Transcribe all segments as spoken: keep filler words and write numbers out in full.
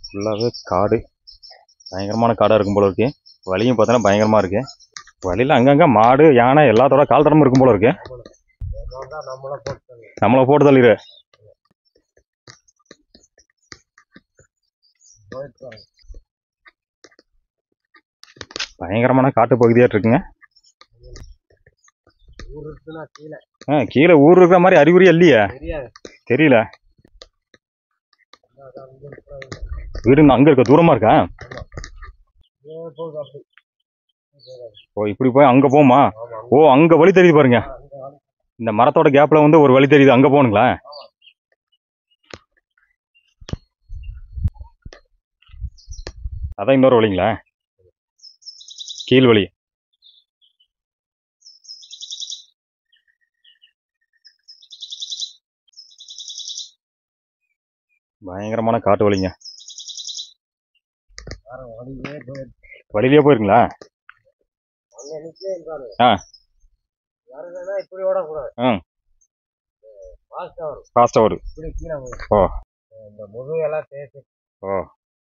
ஃபுல்லாகவே காடு, பயங்கரமான காடாக இருக்கும் போல இருக்கு. வழியும் பார்த்தோன்னா பயங்கரமாக இருக்கு. வழியில் அங்கங்கே மாடு யானை எல்லாத்தோட கால் தடமும் இருக்கும் போல இருக்கு. நம்மளை போட்டு தள்ளிடு. பயங்கரமான காட்டு பகுதியாக இருக்குங்க. ஆ கீழே ஊர் இருக்கிற மாதிரி அறிகுறி இல்லையா? தெரியல. வீடு அங்கே இருக்க தூரமாக இருக்கா? ஓ இப்படி போய் அங்கே போமா? ஓ அங்கே வழி தெரியுது பாருங்க. இந்த மரத்தோட கேப்பில் வந்து ஒரு வழி தெரியுது, அங்கே போகணுங்களா? அதான் இன்னொரு வழிங்களா? கீழ் வழி. பயங்கரமான காட்டு வழிங்க. வழியிலே போயிருங்களா? ஆ ம் ஃபாஸ்ட்டாக வரும். ஓ ஓ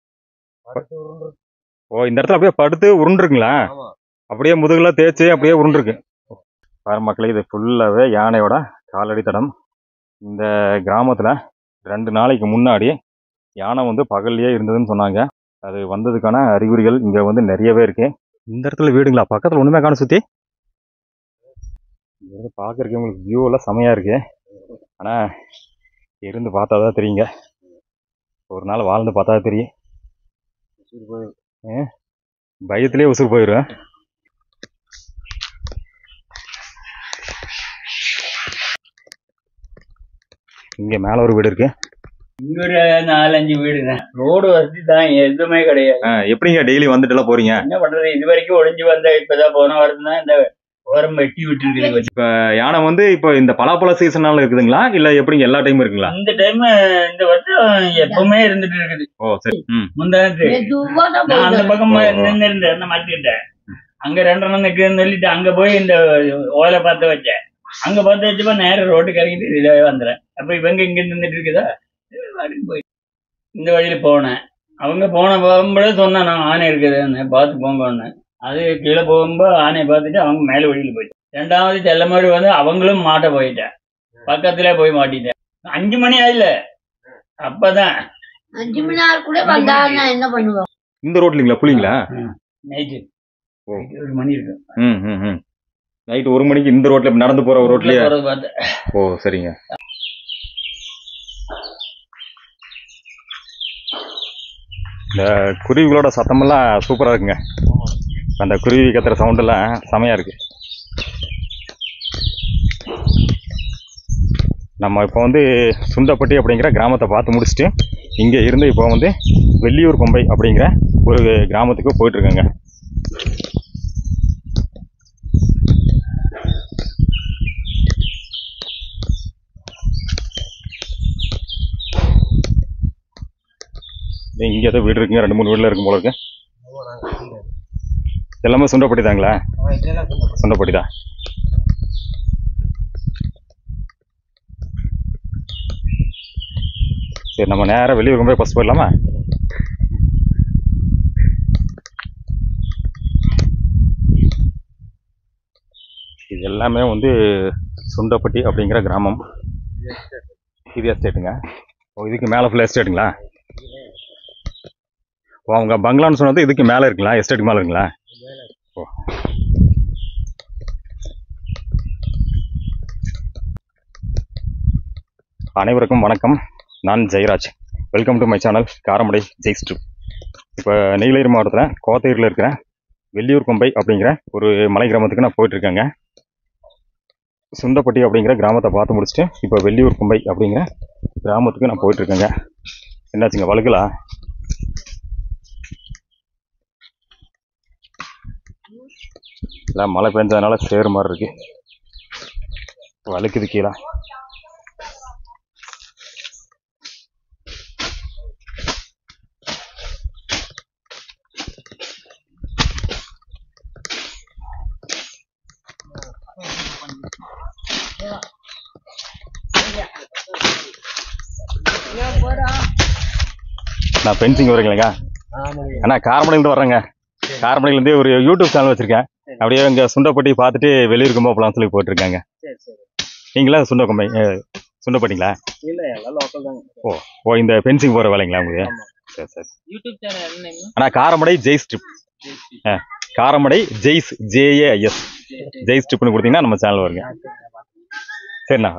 ஓ இந்த இடத்துல அப்படியே படுத்து உருண்டுருக்குங்களா? அப்படியே முதுகுலாம் தேய்ச்சி அப்படியே உருண்டுருக்கு. பாரு மக்களே, இது ஃபுல்லாகவே யானையோட காலடி தடம். இந்த கிராமத்தில் ரெண்டு நாளைக்கு முன்னாடி யானை வந்து பகல்லையே இருந்ததுன்னு சொன்னாங்க. அது வந்ததுக்கான அறிகுறிகள் இங்கே வந்து நிறையவே இருக்கு. இந்த இடத்துல வீடுங்களா? பக்கத்தில் ஒன்றுமே காண சுற்றி. இங்கே பார்க்குறதுக்கு உங்களுக்கு வியூ எல்லாம் செமையாக இருக்கு. ஆனால் இருந்து பார்த்தா தான் தெரியுங்க. ஒரு நாள் வாழ்ந்து பார்த்தா தான் தெரியும். பயத்திலே உசுறு போயிடும். இங்க மேல ஒரு வீடு இருக்கு. இங்க ஒரு நாலஞ்சு வீடுங்க. ரோடு வசதி தான் எதுவுமே கிடையாது. எப்படிங்க டெய்லி வந்துட்டு எல்லாம் போறீங்க? என்ன பண்றது, இது வரைக்கும் ஒளிஞ்சு வந்த இப்பதான் போன வாரம் தான் இந்த ஓரம் வெட்டி விட்டு இருக்குது. இப்ப யானை வந்து இப்ப இந்த பலாப்பழ சீசனால இருக்குதுங்களா இல்ல எப்படிங்க எல்லா டைமும் இருக்குங்களா? இந்த டைம் இந்த வருஷம் எப்பவுமே இருந்துட்டு இருக்குது. ஓ சரி. முந்தானத்து நான் அந்த பக்கமா நின்று இருந்தேன், மாட்டிக்கிட்டேன். அங்க ரெண்டெண்ணம் நிக்குதுன்னு சொல்லிட்டு அங்க போய் இந்த ஓலை பார்த்து வச்சேன். அங்க பார்த்து வச்சப்ப நேரம் ரோட்டு கறக்கிட்டு இதாவே வந்துடுறேன். அப்ப இவங்க இங்க நின்றுட்டு இருக்குதா, போய் இந்த வழியில போனேன். அவங்க போன போகும்போது சொன்னா நான் ஆனை இருக்குதுன்னு பார்த்து போங்கன்னு. அது கீழே போகும்போது ஆனையை பார்த்துட்டு அவங்க மேல வழியில போயிட்டேன். ரெண்டாவது செல்ல மாதிரி வந்து அவங்களும் மாட்ட போயிட்டேன். பக்கத்துல போய் மாட்டிட்டேன். அஞ்சு மணி ஆயில அப்பதான் அஞ்சு மணி ஆறு கூட வந்தா என்ன பண்ணுவோம்? இந்த ரோட்லீங்களா புலிங்களா? நைட்டு ஒரு மணி இருக்கு. ம் ம் ம் நைட்டு ஒரு மணிக்கு இந்த ரோட்ல நடந்து போற ரோட்லயே பார்த்தேன். ஓ சரிங்க. இந்த குருவிகளோட சத்தமெல்லாம் சூப்பரா இருக்குங்க. அந்த குருவி கத்துற சவுண்ட் எல்லாம் செமையா இருக்கு. நம்ம இப்போ வந்து சுண்டப்பட்டி அப்படிங்கிற கிராமத்தை பார்த்து முடிச்சுட்டு இங்கே இருந்து இப்போ வந்து வெள்ளியூர் கொம்பை அப்படிங்கிற ஒரு கிராமத்துக்கு போயிட்டு இருக்கேங்க. இங்கே ஏதோ வீடு இருக்குங்க, ரெண்டு மூணு வீட்டில் இருக்கும் போல இருக்கு. எல்லாமே சுண்டப்பட்டி தாங்களா? சுண்டப்பட்டி தான். சரி, நம்ம நேராக வெளியூர் போய் பஸ் போயிடலாமா? இது எல்லாமே வந்து சுண்டப்பட்டி அப்படிங்கிற கிராமம். இது எஸ்டேட்டுங்க. ஓ இதுக்கு மேலே ஃபுல்லாக எஸ்டேட்டுங்களா? ஓ அவங்க பங்களான்னு சொன்னது இதுக்கு மேலே இருக்குங்களா? எஸ்டேட்டுக்கு மேலே இருக்குங்களா? ஓ அனைவருக்கும் வணக்கம். நான் Jayaraj. Welcome to my channel Karamadai Jais trip. இப்போ நீலகிரி மாவட்டத்தில் கோத்தகிரியில் இருக்கிற வெள்ளியூர் கொம்பை அப்படிங்கிற ஒரு மலை கிராமத்துக்கு நான் போயிட்டுருக்கேங்க. சுண்டப்பட்டி அப்படிங்கிற கிராமத்தை பார்த்து முடிச்சுட்டு இப்போ வெள்ளியூர் கொம்பை அப்படிங்கிற கிராமத்துக்கு நான் போயிட்டுருக்கேங்க. என்னாச்சுங்க வழுக்கலா? இல்லை மழை பெஞ்சதுனால சேறு மாதிரி இருக்கு, வழுக்குது கீழே. நான் ஃபென்சிங் வரீங்களா அண்ணா? காரமடையிலேருந்து வர்றேங்க. காரமடையிலேருந்து ஒரு யூடியூப் சேனல் வச்சிருக்கேன். அப்படியே இங்கே சுண்டப்பட்டி பார்த்துட்டு வெளியூர் ரொம்ப போகலாம்னு சொல்லி போட்டிருக்காங்க. நீங்களா சுண்டக்கம்பை சுண்டப்பட்டிங்களா? ஓ ஓ இந்த ஃபென்சிங் போகிற வேலைங்களா உங்களுக்கு? சரி சரி. யூடியூப் சேனல் அண்ணா காரமடை ஜெய் ஸ்ட்ரிப். ஆ காரமடை ஜெய்ஸ் ஜேஏஐஎஸ் ஜெய் ஸ்ட்ரிப்னு கொடுத்தீங்கன்னா நம்ம சேனல் வருங்க. சரிண்ணா.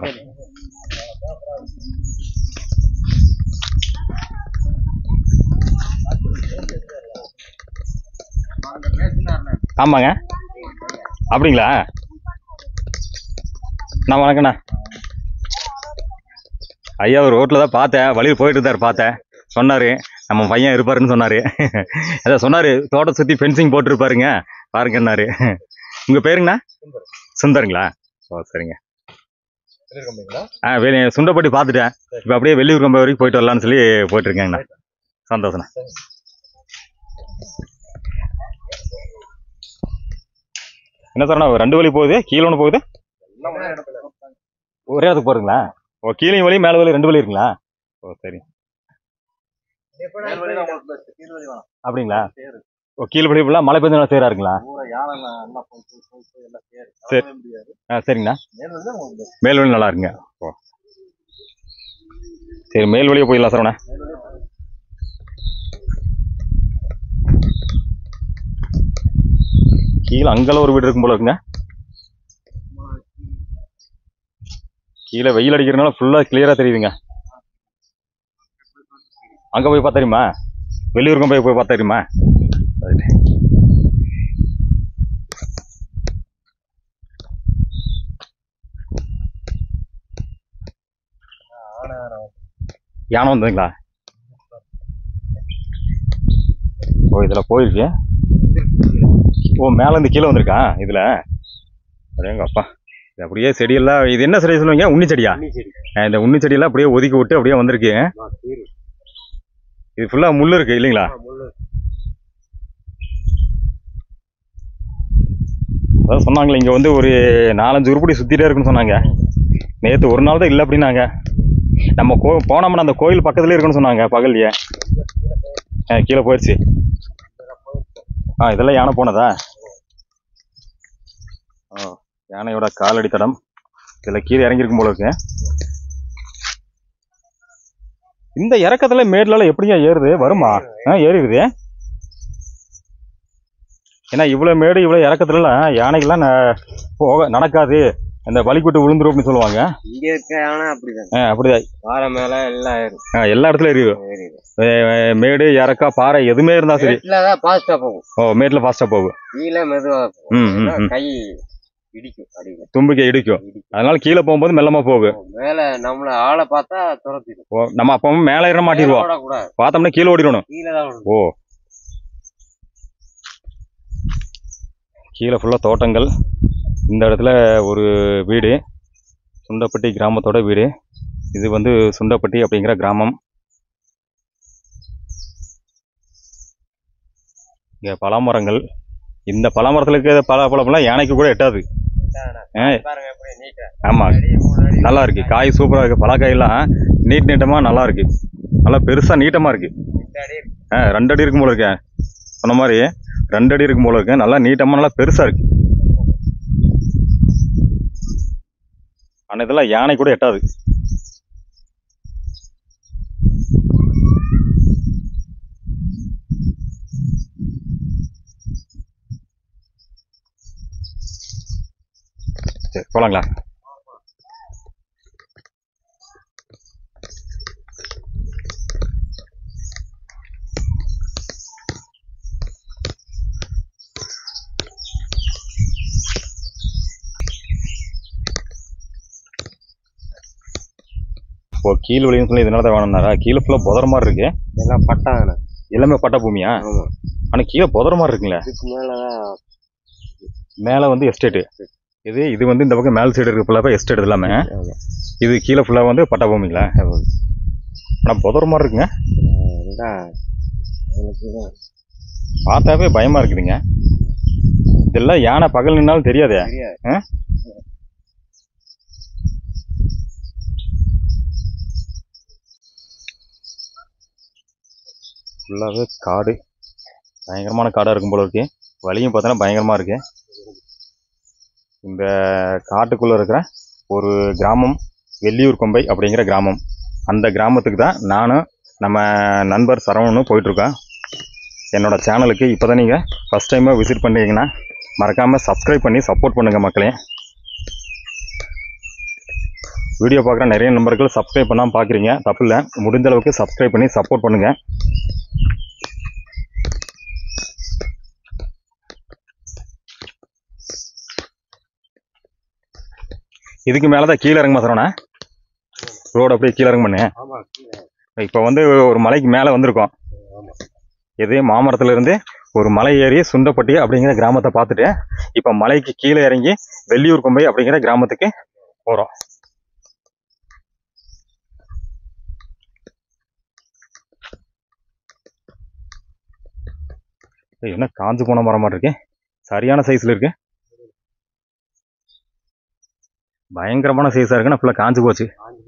ஆமாங்க. அப்படிங்களா? நான் வணக்கண்ணா. ஐயா ஒரு ரோட்டில் தான் பார்த்தேன், வழியில் போயிட்டு இருந்தார் பார்த்தேன். சொன்னார் நம்ம பையன் இருப்பாருன்னு சொன்னார். அதான் சொன்னார் தோட்டம் சுற்றி ஃபென்சிங் போட்டுருப்பாருங்க பாருங்கன்னாரு. உங்கள் பேருங்கண்ணா? சுந்தருங்களா? ஓ சரிங்க. ஆ வெளி சுண்டப்பட்டி பார்த்துட்டேன். இப்போ அப்படியே வெளியூர் கம்பை வரைக்கும் போயிட்டு வரலான்னு சொல்லி போயிட்டுருக்கேங்கண்ணா. சந்தோஷண்ணா. என்ன சார்ண்ணா ரெண்டு வழி போகுது, கீழே ஒன்று போகுது, ஒரே இடத்துக்கு போகிறீங்களா? ஓ கீழே வழி மேலே வழி ரெண்டு வழி இருக்குங்களா? ஓ சரி. அப்படிங்களா? ஓ கீழே வழி ஃபுல்லாக மழை பெஞ்சு நல்லா சேரா இருக்குங்களா? சரி. ஆ சரிங்கண்ணா. மேல் வழி நல்லா இருக்குங்க. ஓ சரி மேல் வழியே போயிடலாம் சார்ண்ணா. கீழே அங்கெல்லாம் ஒரு வீடு இருக்கும் போல இருக்குங்க. கீழே வெயில் அடிக்கிறதுனால ஃபுல்லாக கிளியராக தெரியுதுங்க. அங்கே போய் பார்த்தா தெரியுமா? வெளியூருக்கு போய் போய் பார்த்தா தெரியுமா? யானை வந்ததுங்களா? ஓ இதில் போயிருக்கு. ஓ மேலேருந்து கீழே வந்திருக்கா இதில்? அப்படியேங்க அப்பா. இது அப்படியே செடியெல்லாம் இது என்ன செடி சொல்லுவீங்க? உண்ணி செடியா? இந்த உண்ணி செடியெல்லாம் அப்படியே ஒதுக்கி விட்டு அப்படியே வந்திருக்கு. இது ஃபுல்லாக முள் இருக்கு இல்லைங்களா? அதான் சொன்னாங்களே இங்கே வந்து ஒரு நாலஞ்சு உருப்படி சுற்றிட்டே இருக்குன்னு சொன்னாங்க. நேற்று ஒரு நாள் தான் இல்லை அப்படின்னாங்க. நம்ம கோ போனோம்னா அந்த கோயில் பக்கத்துலேயே இருக்குன்னு சொன்னாங்க பகல்லையே. ஆ கீழே போயிடுச்சு. ஆ இதெல்லாம் யானை போனதா? ஓ யானையோட காலடி தடம் இதில் கீழே இறங்கியிருக்கும் போல இருக்கு. இந்த இறக்கத்துல மேட்லாம் எப்படியா ஏறுது? வருமா? ஆ ஏறிடுது. ஏன்னா இவ்வளோ மேடு இவ்வளோ இறக்கத்துலலாம் யானைகள்லாம் போக நடக்காது, இந்த வலிக்குட்டு விழுந்துரும் அப்படின்னு சொல்லுவாங்க. இங்க இருக்க யானை அப்படிதான். ஆ அப்படிதான். பாறை மேல எல்லாம் ஏறும். ஆ எல்லா இடத்துலயும் ஏறிடும். மேடு இறக்கா பாறை எதுவுமே இருந்தா சரி ஃபாஸ்டா போகும். ஓ மேட்ல ஃபாஸ்டா போகும். கீழே மெதுவா ம் ம் கை இடிக்கும், அடிக்கும், தும்பிக்கை இடிக்கும். அதனால கீழே போகும்போது மெல்லமா போகும். மேல நம்மள ஆளை பார்த்தா துரத்திடும். ஓ நம்ம அப்பவும் மேல ஏற மாட்டிடுவோம், பார்த்தோம்னா கீழே ஓடிடணும். ஓ கீழே ஃபுல்லா தோட்டங்கள். இந்த இடத்துல ஒரு வீடு, சுண்டப்பட்டி கிராமத்தோட வீடு. இது வந்து சுண்டப்பட்டி அப்படிங்கிற கிராமம். இங்க பலாமரங்கள். இந்த பலாமரத்துல இருக்க பல பழமெல்லாம் யானைக்கு கூட எட்டாது. ஆமா நல்லா இருக்கு, காய் சூப்பரா இருக்கு. பலாக்காயெல்லாம் நீட் நீட்டமா நல்லா இருக்கு, நல்லா பெருசா நீட்டமா இருக்கு. ஆ ரெண்டு அடி இருக்கும் போல இருக்க, சொன்ன மாதிரி ரெண்டு அடி இருக்கும் போல இருக்கு. நல்லா நீட்டமா நல்லா பெருசா இருக்கு. ஆனா இதெல்லாம் யானை கூட எட்டாது. சரி போலாங்களா? ஓ கீழ் வழின்னு சொல்லி இதனால தான் வேணும்னாரா? கீழே ஃபுல்லாக புதற மாதிரி இருக்கு. எல்லாம் பட்டா எல்லாமே பட்டா பூமியா? ஆனால் கீழே புதற மாதிரி இருக்குங்களே. மேலே வந்து எஸ்டேட்டு இது. இது வந்து இந்த பக்கம் மேல் சைடு இருக்கு ஃபுல்லாக எஸ்டேட் எல்லாமே. இது கீழே ஃபுல்லாக வந்து பட்டா பூமிங்களா? ஆனால் புதற மாதிரி இருக்குங்க. பார்த்தாவே பயமா இருக்குதுங்க. இதெல்லாம் யானை பகல் நின்னாலும் தெரியாதே. ஃபுல்லாகவே காடு, பயங்கரமான காடாக இருக்கும் போல இருக்கு. வழியும் பார்த்தோன்னா பயங்கரமாக இருக்கு. இந்த காட்டுக்குள்ளே இருக்கிற ஒரு கிராமம் வெள்ளியூர் கொம்பை அப்படிங்கிற கிராமம். அந்த கிராமத்துக்கு தான் நானும் நம்ம நண்பர் சரவணனும் போயிட்டுருக்கோம். என்னோட சேனலுக்கு இப்போ தான் நீங்கள் ஃபஸ்ட் டைமாக விசிட் பண்ணிங்கன்னா மறக்காமல் சப்ஸ்கிரைப் பண்ணி சப்போர்ட் பண்ணுங்கள் மக்களே. வீடியோ பார்க்குற நிறைய நம்பர்கள் சப்ஸ்கிரைப் பண்ணாமல் பார்க்குறீங்க, தப்பு இல்லை. முடிஞ்ச அளவுக்கு சப்ஸ்கிரைப் பண்ணி சப்போர்ட் பண்ணுங்கள். இதுக்கு மேலே தான் கீழே இறங்குமா சரவணா? ரோடு அப்படியே கீழே இறங்க பண்ணு. இப்போ வந்து ஒரு மலைக்கு மேலே வந்திருக்கோம். இது மாமரத்துலேருந்து ஒரு மலை ஏறி சுண்டப்பட்டி அப்படிங்கிற கிராமத்தை பார்த்துட்டு இப்போ மலைக்கு கீழே இறங்கி வெள்ளியூர் கொம்பை அப்படிங்கிற கிராமத்துக்கு போகிறோம். என்ன காஞ்சு போன மரம் மாதிரி இருக்கு, சரியான சைஸில் இருக்கு, பயங்கரமான சைஸாக இருக்குன்னா ஃபுல்லாக காஞ்சு போச்சு.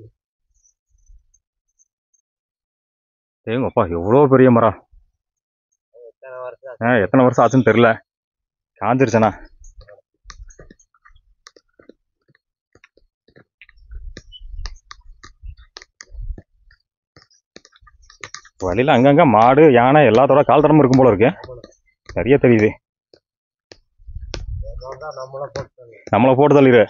ஏங்கப்பா எவ்வளோ பெரிய மரம்! ஆ எத்தனை வருஷம் ஆச்சுன்னு தெரியல, காஞ்சிருச்சண்ணா. வழியில் அங்கங்கே மாடு யானை எல்லாத்தோட கால் தடமும் இருக்கும் போல இருக்கு, நிறைய தெரியுது. நம்மளை போட்டு தள்ளிடு.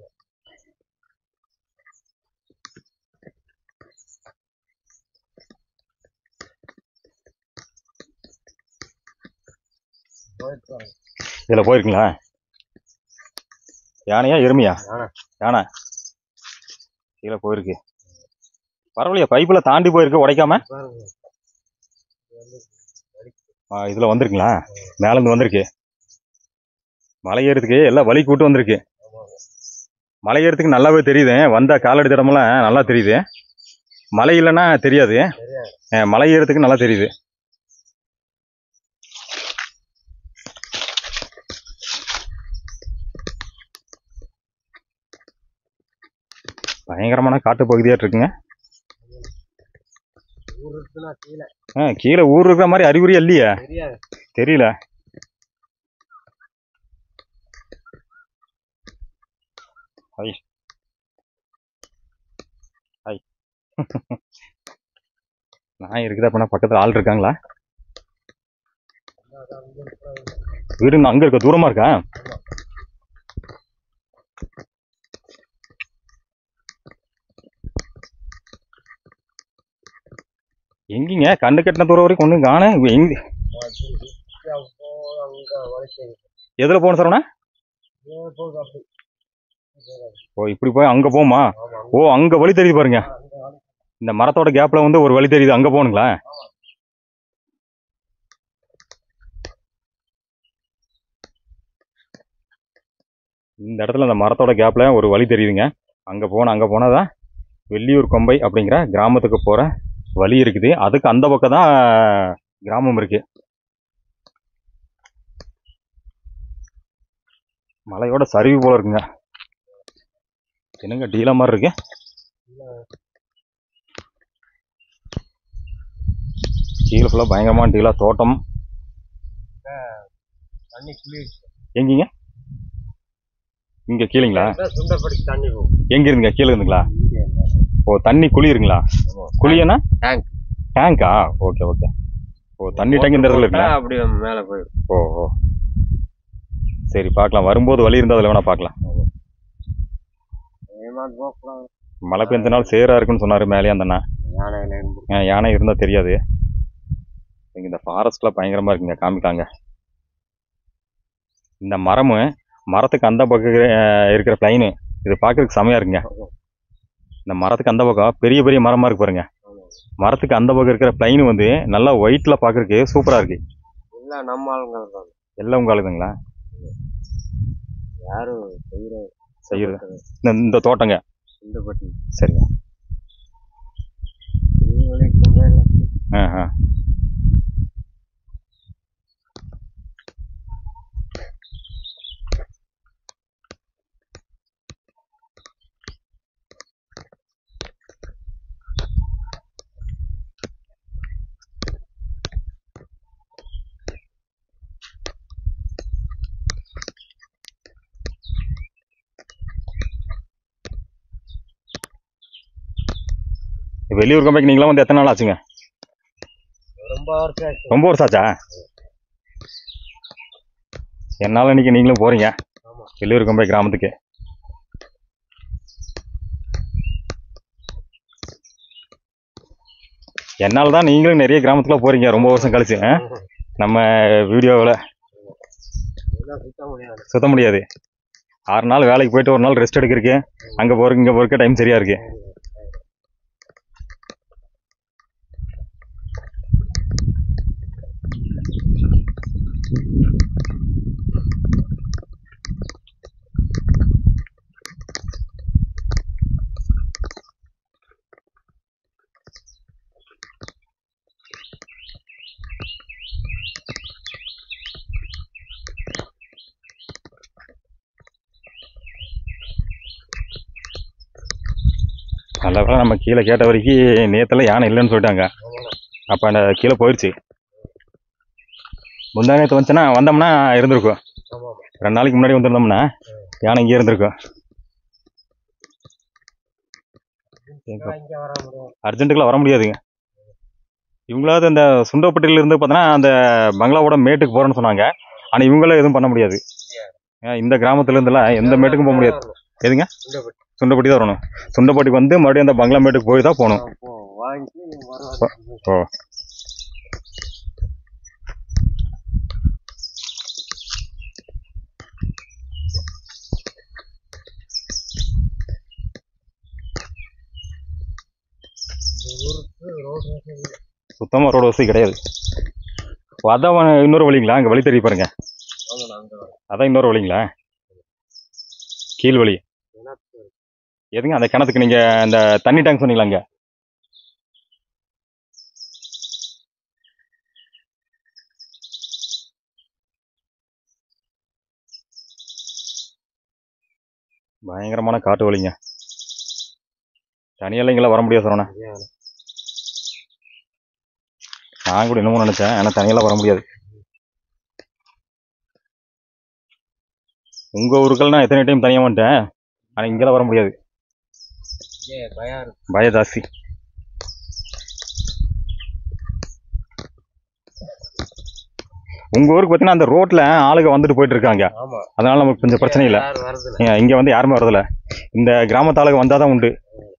இதில் போயிருக்குங்களா? யானையா எருமையா? யானை கீழே போயிருக்கு. பரவாயில்லையா, பைப்பில் தாண்டி போயிருக்கு உடைக்காம. ஆ இதில் வந்துருக்குங்களா? மேலேருந்து வந்திருக்கு. மலை ஏறதுக்கு எல்லாம் வழி கூட்டு வந்திருக்கு. மலை ஏறதுக்கு நல்லாவே தெரியுது, வந்த காலடி தடமெல்லாம் நல்லா தெரியுது. மலை இல்லைன்னா தெரியாது, மலை ஏறதுக்கு நல்லா தெரியுது. பயங்கரமான காட்டு பகுதியாக இருக்குங்க. ஆ கீழே ஊர் இருக்கிற மாதிரி அறிகுறியா இல்லையா? தெரியல. ஹை ஹை நான் இருக்குது அப்படின்னா பக்கத்தில் ஆள் இருக்காங்களா? வீடுங்க அங்கே இருக்க, தூரமாக இருக்கா? எங்கிங்க கண்ணு கட்டின தூரம் வரைக்கும் ஒன்றும் காண. எங்க எதில் போகணும் சரவணா? ஓ இப்படி போய் அங்கே போமா? ஓ அங்கே வழி தெரியுது பாருங்க, இந்த மரத்தோட கேப்பில் வந்து ஒரு வழி தெரியுது, அங்கே போகணுங்களா? இந்த இடத்துல இந்த மரத்தோட கேப்பில் ஒரு வழி தெரியுதுங்க, அங்கே போனால் அங்கே போனால் தான் வெள்ளியூர் கொம்பை அப்படிங்கிற கிராமத்துக்கு போகிற வழி இருக்குது. அதுக்கு அந்த பக்கம் தான் கிராமம் இருக்கு. மலையோட சரிவு போல இருக்குங்க. என்னங்க டீலா மாதிரி இருக்கு. கீழே ஃபுல்லாக பயங்கரமான டீலா தோட்டம். எங்கிங்க? இங்க கீழேங்களா? எங்க இருந்துங்க? கீழே இருந்துங்களா? ஓ தண்ணி குளிருங்களா? குளியனா டேங்கா? Okay okay. ஓ தண்ணி டேங்க் இந்த இடத்துல இருக்குங்களா? அப்படியே மேலே போயிடும். ஓ ஓ சரி பார்க்கலாம், வரும்போது வழி இருந்தால் அதில் வேணா பார்க்கலாம். மழை பெஞ்சனால சேரா இருக்குன்னு சொன்னார் மேலே அந்த அண்ணா. யானை இருந்தால் தெரியாது. இங்கே இந்த ஃபாரஸ்ட்லாம் பயங்கரமாக இருக்குங்க, காமிக்காங்க. இந்த மரமு மரத்துக்கு அந்த பக்கம் இருக்கிற பிளைனு இது பார்க்கறதுக்கு செமையாக இருக்குங்க. இந்த மரத்துக்கு அந்த பக்கம் பெரிய பெரிய மரமாக இருக்கு பாருங்க, மரத்துக்கு அந்த பக்கம் இருக்கிற பிளைனு வந்து நல்லா ஒயிட்டில் பார்க்கறதுக்கு சூப்பராக இருக்கு. எல்லாம் நம்ம ஆளுங்க தான். எல்லாம் உங்க ஆளுதுங்களா? யாரும் செய்யற செய்யறது இந்த இந்த தோட்டங்க இந்த பட்டி. சரிங்க. ஆ ஆ வெளியூர் கம்பெனிக்கு நீங்களாம் வந்து எத்தனை நாள் ஆச்சுங்க? ரொம்ப வருஷம் ஆச்சு. ரொம்ப வருஷம் ஆச்சா? என்னால் இன்னைக்கு நீங்களும் போறீங்க வெளியூர் கம்பெனி கிராமத்துக்கு. என்னால் தான் நீங்களும் நிறைய கிராமத்துக்குலாம் போறீங்க ரொம்ப வருஷம் கழிச்சு. ஆ? நம்ம வீடியோவில் இதெல்லாம் சுத்த முடியாது. சுத்த முடியாது. ஆறு நாள் வேலைக்கு போயிட்டு ஒரு நாள் ரெஸ்ட் எடுக்கிறதுக்கு அங்கே போகிறக்கு இங்கே போகிறக்கு டைம் சரியா இருக்கு. நல்ல வேளை நம்ம கீழே கேட்ட வரைக்கும் நேத்தெல்லாம் யானை இல்லைன்னு சொல்லிட்டாங்க. அப்போ அந்த கீழே போயிடுச்சு. முந்தா நேற்று வந்துச்சுன்னா வந்தோம்னா இருந்திருக்கும். ரெண்டு நாளைக்கு முன்னாடி வந்துருந்தோம்னா யானை இங்கே இருந்திருக்கும். இங்க வர முடியாது. அர்ஜென்ட்டுக்குலாம் வர முடியாதுங்க. இவங்களாவது இந்த சுண்டப்பட்டியில இருந்து பார்த்தோன்னா அந்த பங்களாவோட மேட்டுக்கு போகிறேன்னு சொன்னாங்க. ஆனால் இவங்களாம் எதுவும் பண்ண முடியாது. ஏன் இந்த கிராமத்துல இருந்தெல்லாம் எந்த மேட்டுக்கும் போக முடியாது. எதுங்க? சுண்டப்பட்டி. சுண்டப்பட்டி தான் வரணும். சுண்டப்பட்டிக்கு வந்து மறுபடியும் அந்த பங்களா மேட்டுக்கு போய் தான் போகணும். போ, வாங்கிட்டு வர ஓ சுத்தமாக ரோடு வசதி கிடையாது. ஓ, அதான் இன்னொரு வழிங்களா? அங்கே வழி தெரிய பாருங்க. அதான் இன்னொரு வழிங்களா? கீழ் வழி எதுங்க? அந்த கிணத்துக்கு நீங்க அந்த தண்ணி டேங்க் சொன்னீங்களா? அங்க பயங்கரமான காட்டு வழிங்க. தனியெல்லாம் இங்கெல்லாம் வர முடியாது சரவணா. நான் கூட என்னமோ நினைச்சேன். ஆனா தனியெல்லாம் வர முடியாது. உங்க ஊருக்கெல்லாம் எத்தனை டைம் தனியாக வந்துட்டேன். ஆனா இங்கெல்லாம் வர முடியாது. பய ஜாஸ்தி. உங்க ஊருக்கு பார்த்தீங்கன்னா அந்த ரோட்ல ஆளுங்க வந்துட்டு போயிட்டு இருக்காங்க. அதனால நமக்கு கொஞ்சம் பிரச்சனை இல்லை. இங்க வந்து யாருமே வரதில்ல. இந்த கிராமத்து ஆளுங்க வந்தாதான் உண்டு.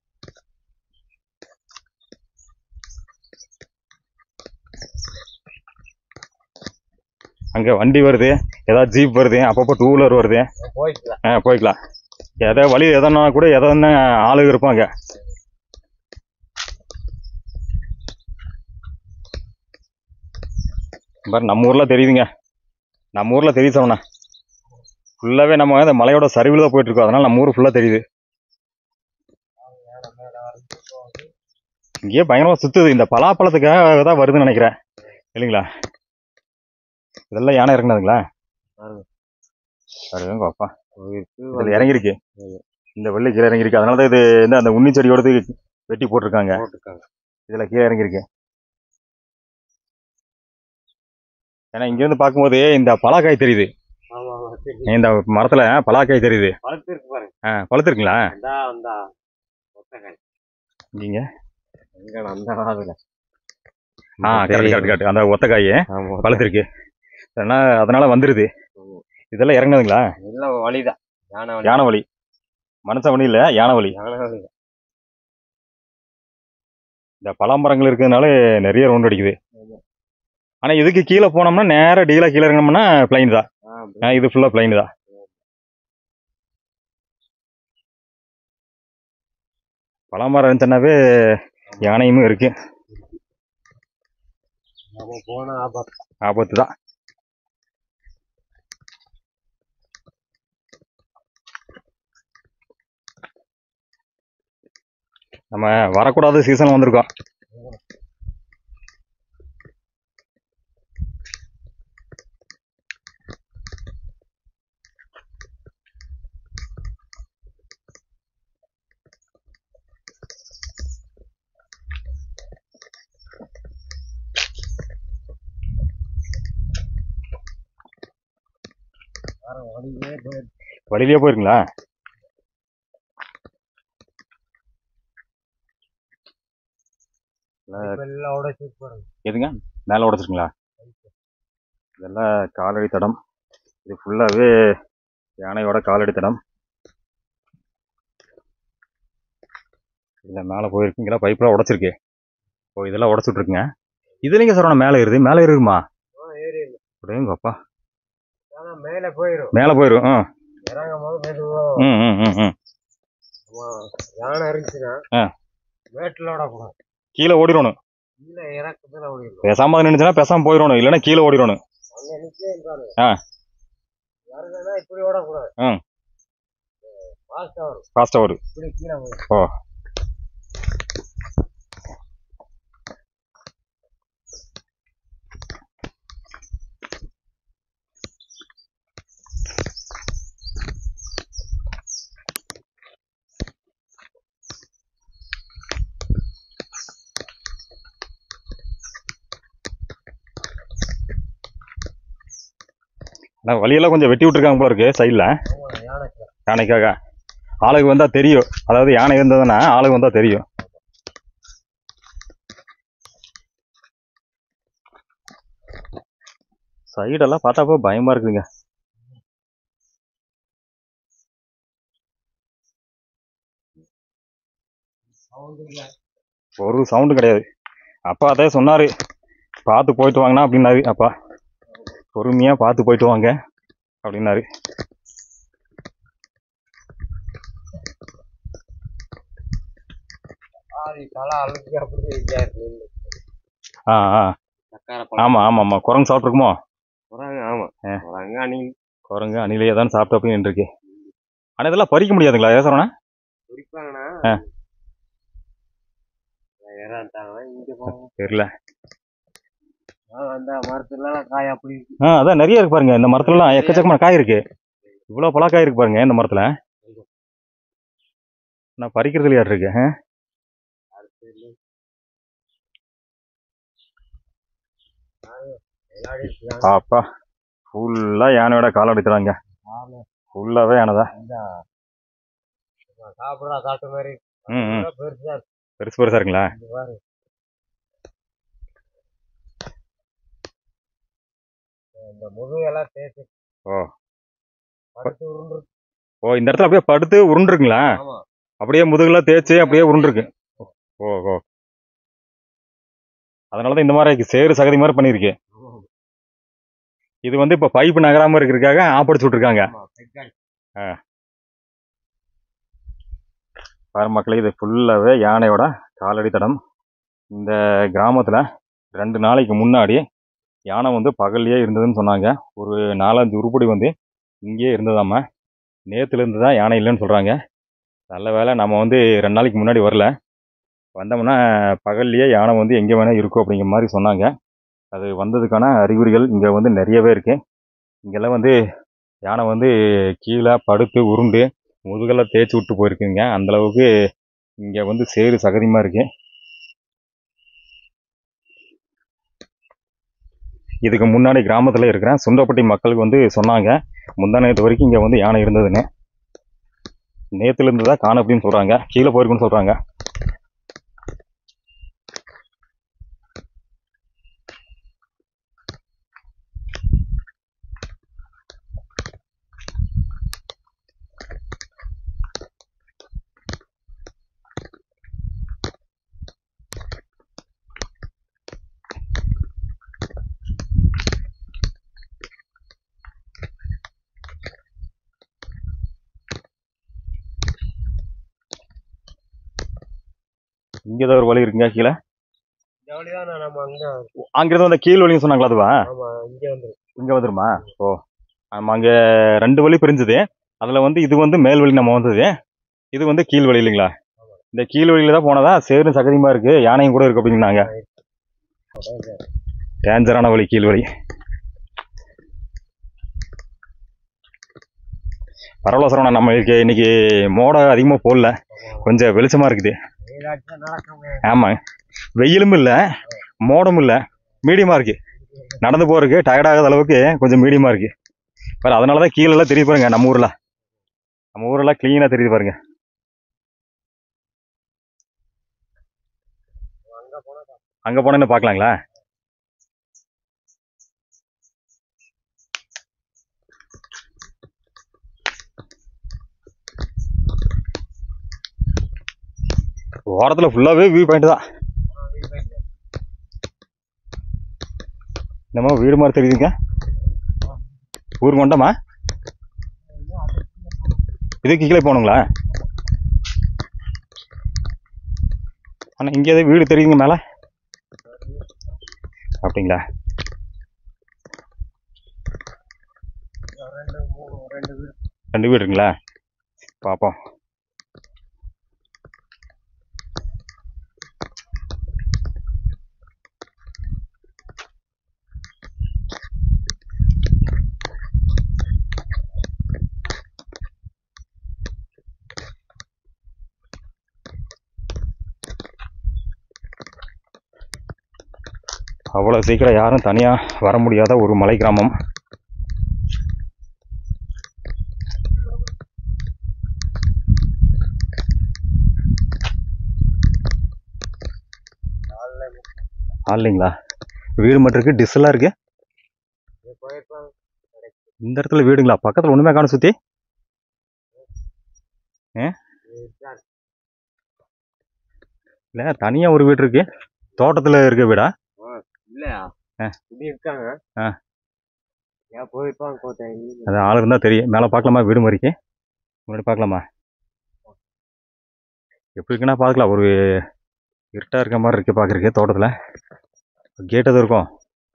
அங்க வண்டி வருது, ஏதாவது ஜீப் வருது, அப்பப்போ டூ வீலர் வருது. ஆ போய்க்கலாம். எதை வழி எதனா கூட எதனா ஆளுங்க இருப்பாங்க. பாரு நம்ம ஊர்ல தெரியுதுங்க. நம்ம ஊர்ல தெரியுது சவனா. ஃபுல்லாவே நம்ம இந்த மலையோட சரிவில் தான் போயிட்டு இருக்கோம். அதனால நம்ம ஊர் ஃபுல்லா தெரியுது. இங்கேயே பயங்கரமா சுத்துது. இந்த பலாப்பழத்துக்காக தான் வருதுன்னு நினைக்கிறேன் இல்லைங்களா? இதெல்லாம் யானை இறங்கினதுங்களா? அப்பா இதுல இறங்கிருக்கு. இந்த வெள்ளை கீழே இறங்கிருக்கு. அதனாலதான் இது இந்த அந்த உண்ணி செடியோடது வெட்டி போட்டிருக்காங்க. இதுல கீழே இறங்கிருக்கு. ஏன்னா இங்க இருந்து பார்க்கும்போது இந்த பலாக்காய் தெரியுது. இந்த மரத்துல பலாக்காய் தெரியுது. பழுத்து இருக்குங்களா? இங்க ஆ கரெக்ட் கரெக்ட் கரெக்ட். அந்த ஒத்தக்காய் பழுத்து இருக்கு. அதனால வந்துருது. இதெல்லாம் இறங்குனதுங்களா? வழிதான். யானை வழி. மனுஷ வழி இல்ல, யானை வழி. இந்த பலாமரங்கள் இருக்கிறதுனால நிறைய ரவுண்ட் அடிக்குது. ஆனா இதுக்கு கீழே போனோம்னா நேரா டீலா கீழே இறங்கினோம்னா பிளைன் தான். இது ஃபுல்லா பிளைன் தான். பலாமரம் இருந்துச்சுன்னாவே யானையும் இருக்கு. ஆபத்து தான். நம்ம வரக்கூடாத சீசன் வந்திருக்கோம். வழியிலே போயிருங்களா? எல்லாம் உடைச்சு பாருங்க. எதுங்க மேலே உடச்சிருங்களா? இதெல்லாம் காலடி தடம். இது ஃபுல்லாகவே யானையோட காலடி தடம். இதில் மேலே போயிருக்கு. இங்கெல்லாம் பைப்பெலாம் உடச்சிருக்கு. ஓ இதெல்லாம் உடச்சுட்ருக்குங்க. இதுலேங்க சரவணா மேலே ஏறுது? மேலே ஏறுமா? ஏறி அப்படிங்க அப்பா மேலே போயிடும். மேலே போயிடும். ஆ இறங்கும் போது மெதுவா ம் ம் ம் ம் யானை இருந்துச்சுன்னா ஆ மேட்டில் ஓடக்கூடாது. கீழே ஓடிடணும். கீழே இறக்கத்துல ஓடிடும். பேசாம நின்றுச்சுன்னா பேசாம போயிடணும், இல்லைன்னா கீழே ஓடிடணும். அங்கே நிற்கிறாரு. ஆ இறங்குனா இப்படி ஓடக்கூடாது. ம் ஃபாஸ்ட்டாக வரும். ஃபாஸ்ட்டாக வரும். இப்படி கீழே போயிடும். ஓ ஆனால் வழியெல்லாம் கொஞ்சம் வெட்டி விட்டுருக்காங்க போல இருக்கு சைடில். யானைக்கு யானைக்காக ஆளுக்கு வந்தால் தெரியும். அதாவது யானை இருந்ததுன்னா ஆளுக்கு வந்தால் தெரியும். சைடெல்லாம் பார்த்தாப்போ பயமாக இருக்குதுங்க. ஒரு சவுண்டு கிடையாது. அப்பா அதே சொன்னார், பார்த்து போயிட்டு வாங்கண்ணா அப்படின்னாரு. அப்பா பொறுமையாக பார்த்து போயிட்டு வாங்க அப்படின்னாரு. தலை அழுத்தி அப்படி இருக்காரு. ஆ ஆ ஆமாம் ஆமாம் ஆமாம் குரங்கு சாப்பிட்ருக்குமோ? குரங்கு ஆமாம். குரங்கு அணில் குரங்கு அணிலையே தான் சாப்பிட்டு அப்படின்னு இருக்கு. ஆனால் இதெல்லாம் பறிக்க முடியாதுங்களா ஏசரவணா? குறிப்பாங்கண்ணா ஆ இறான்ட்டாங்கன்னா இங்கே போவோம். தெரியல. அந்த மரத்துலலாம் காய் அப்படி இருக்கு. ஆ அதான் நிறைய இருக்கு பாருங்க. இந்த மரத்துலலாம் எக்கச்சக்கமான காய் இருக்கு. இவ்வளோ பழக்காய் இருக்கு பாருங்க இந்த மரத்தில். நான் பறிக்கிறது இல்லையா இருக்கு. அப்பா ஃபுல்லாக யானையோட காலை எடுக்கிறாங்க. ஃபுல்லாகவே யானை தான். சாப்பிட்றா சாப்பிட்ட மாதிரி ம் ம் பெருசா இருக்கு. பெருசு பெருசாக இருக்குங்களா? இந்த முதுகெல்லாம் தேய்ச்சி ஓ படுத்து உருண்டு. ஓ இந்த இடத்துல அப்படியே படுத்து உருண்டுருக்குங்களா? ஆமா அப்படியே முதுகுலாம் தேய்ச்சி அப்படியே உருண்டுருக்கு. ஓ ஓ அதனால தான் இந்த மாதிரி சேறு சகதி மாதிரி பண்ணியிருக்கு. இது வந்து இப்போ பைப்பு நகராமல் இருக்கிறதுக்காக ஆப்படிச்சு விட்ருக்காங்க. ஆ பாரு மக்களே, இது ஃபுல்லாகவே யானையோட காலடி தடம். இந்த கிராமத்தில் ரெண்டு நாளைக்கு முன்னாடி யானை வந்து பகல்லையே இருந்ததுன்னு சொன்னாங்க. ஒரு நாலஞ்சு உருப்படி வந்து இங்கேயே இருந்ததாம்மா. நேற்றுலேருந்து தான் யானை இல்லைன்னு சொல்கிறாங்க. நல்ல வேளை நம்ம வந்து ரெண்டு நாளைக்கு முன்னாடி வரல. வந்தோம்னா பகல்லையே யானை வந்து எங்கே வேணால் இருக்கும் அப்படிங்கிற மாதிரி சொன்னாங்க. அது வந்ததுக்கான அறிகுறிகள் இங்கே வந்து நிறையவே இருக்குது. இங்கெல்லாம் வந்து யானை வந்து கீழே படுத்து உருண்டு முதுகெல்லாம் தேய்ச்சி விட்டு போயிருக்குங்க. அந்தளவுக்கு இங்கே வந்து சேறு சகதியமாக இருக்குது. இதுக்கு முன்னாடி கிராமத்தில் இருக்கிற சுண்டப்பட்டி மக்களுக்கு வந்து சொன்னாங்க, முந்தா நேற்று வரைக்கும் இங்கே வந்து யானை இருந்ததுன்னு. நேற்றுலேருந்து தான் காண அப்படின்னு சொல்கிறாங்க. கீழே போயிருக்குன்னு சொல்கிறாங்க. இங்கே தான் ஒரு வழி இருக்குங்க கீழே. இந்த வழிதான் நம்ம அங்கே அங்கிருந்து வந்த கீழ் வழின்னு சொன்னாங்களா? அதுவா ஆமா இங்கே வந்து இங்கே வந்துருமா? ஓ ஆமாம், அங்கே ரெண்டு வழி பிரிஞ்சுது. அதில் வந்து இது வந்து மேல் வழி நம்ம வந்தது, இது வந்து கீழ் வழி இல்லைங்களா? இந்த கீழ் வழியில தான் போனதா சேரும் சகதியமாக இருக்குது, யானையும் கூட இருக்கு அப்படின்னாங்க. டேஞ்சரான வழி கீழ் வழி. பரவாயில்ல சரவணா, நம்மளுக்கு இன்னைக்கு மோடம் அதிகமாக போடல, கொஞ்சம் வெளிச்சமாக இருக்குது. ஆமாங்க, வெயிலும் இல்லை மோடமும் இல்லை, மீடியமாக இருக்குது. நடந்து போகிறதுக்கு டயர்டாகாத அளவுக்கு கொஞ்சம் மீடியமாக இருக்குது. பாரு அதனால தான் கீழெல்லாம் தெரியுது பாருங்க. நம்ம ஊரில் நம்ம ஊரெல்லாம் க்ளீனாக தெரியுது பாருங்க. அங்கே போனால் அங்க போனேன்னு பார்க்கலாங்களா? ஓரத்துல ஃபுல்லாவே வியூ பாயிண்ட் தான். நம்ம வீடு மாதிரி தெரியுதுங்க. ஊர் கொண்டமா இதுக்கு கீழே போகணுங்களா? ஆனால் இங்கே எதாவது வீடு தெரியுதுங்க மேலே. அப்படிங்களா? ரெண்டு வீடு இருக்குங்களா? பார்ப்போம். அவ்வளோ சீக்கிரம் யாரும் தனியாக வர முடியாத ஒரு மலை கிராமம். ஆள் இல்லைங்களா? வீடு மட்டும் இருக்கு, டிஸ் எல்லாம் இருக்கு. இந்த இடத்துல வீடுங்களா? பக்கத்தில் ஒன்றுமே காணும் சுற்றி. இல்லை, தனியாக ஒரு வீடு இருக்கு. தோட்டத்தில் இருக்க வீடா? இல்லையா இப்படி இருக்காங்க. ஆ ஏன் போயிருப்பாங்க கோட்டை. அது ஆள் இருந்தால் தெரியும். மேலே பார்க்கலாமா? வீடு மாதிரிக்கு முன்னாடி பார்க்கலாமா? எப்படி இருக்குன்னா பார்க்கலாம். ஒரு இருட்டாக இருக்க மாதிரி இருக்கு பார்க்குறக்கு. தோட்டத்தில் கேட் எதுவும் இருக்கும்.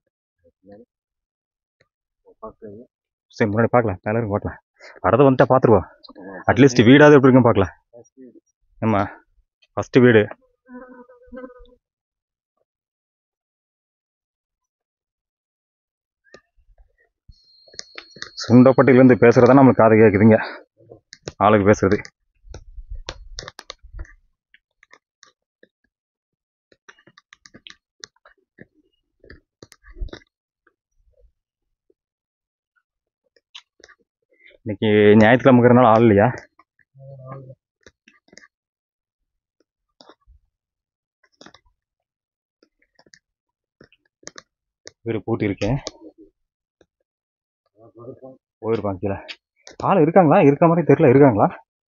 சரி, முன்னாடி பார்க்கலாம். மேலே இருக்கும் பார்க்கலாம். வரதை வந்துட்டா பார்த்துருவோம். அட்லீஸ்ட் வீடாவது எப்படி இருக்குன்னு பார்க்கலாம். ஆமாம், ஃபஸ்ட்டு வீடு. சுண்டப்பட்டிலேருந்து பேசுகிறதா நம்மளுக்கு காது கேட்குதுங்க, ஆளுக்கு பேசுறது. இன்னைக்கு ஞாயிற்றுக்கிழமைங்கிறனால ஆள் இல்லையா? வீடு பூட்டி இருக்கேன். போயிருப்பாங்க கீழே. ஆள் இருக்காங்களா? இருக்கிற மாதிரி தெரியல. இருக்காங்களா?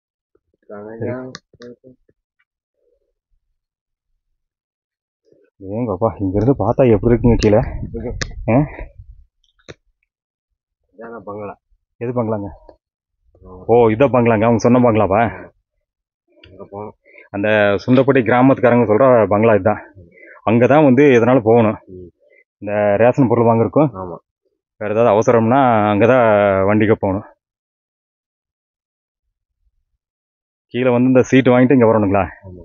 ஏங்கப்பா, இங்கிருந்து பார்த்தா எப்படி இருக்குங்க கீழே? பங்களா. எது பங்களாங்க? ஓ, இதான் பங்களாங்க. அவங்க சொன்ன பங்களாப்பா. அந்த சுண்டப்பட்டி கிராமத்துக்காரங்க சொல்ற பங்களா இதுதான். அங்கதான் வந்து எதனாலும் போகணும். இந்த ரேஷன் பொருள் வாங்கிருக்கும். வேற ஏதாவது அவசரம்னா அங்கதான் வண்டிக்கு போகணும். கீழே வந்து இந்த சீட்டு வாங்கிட்டு இங்க வரணுங்களா?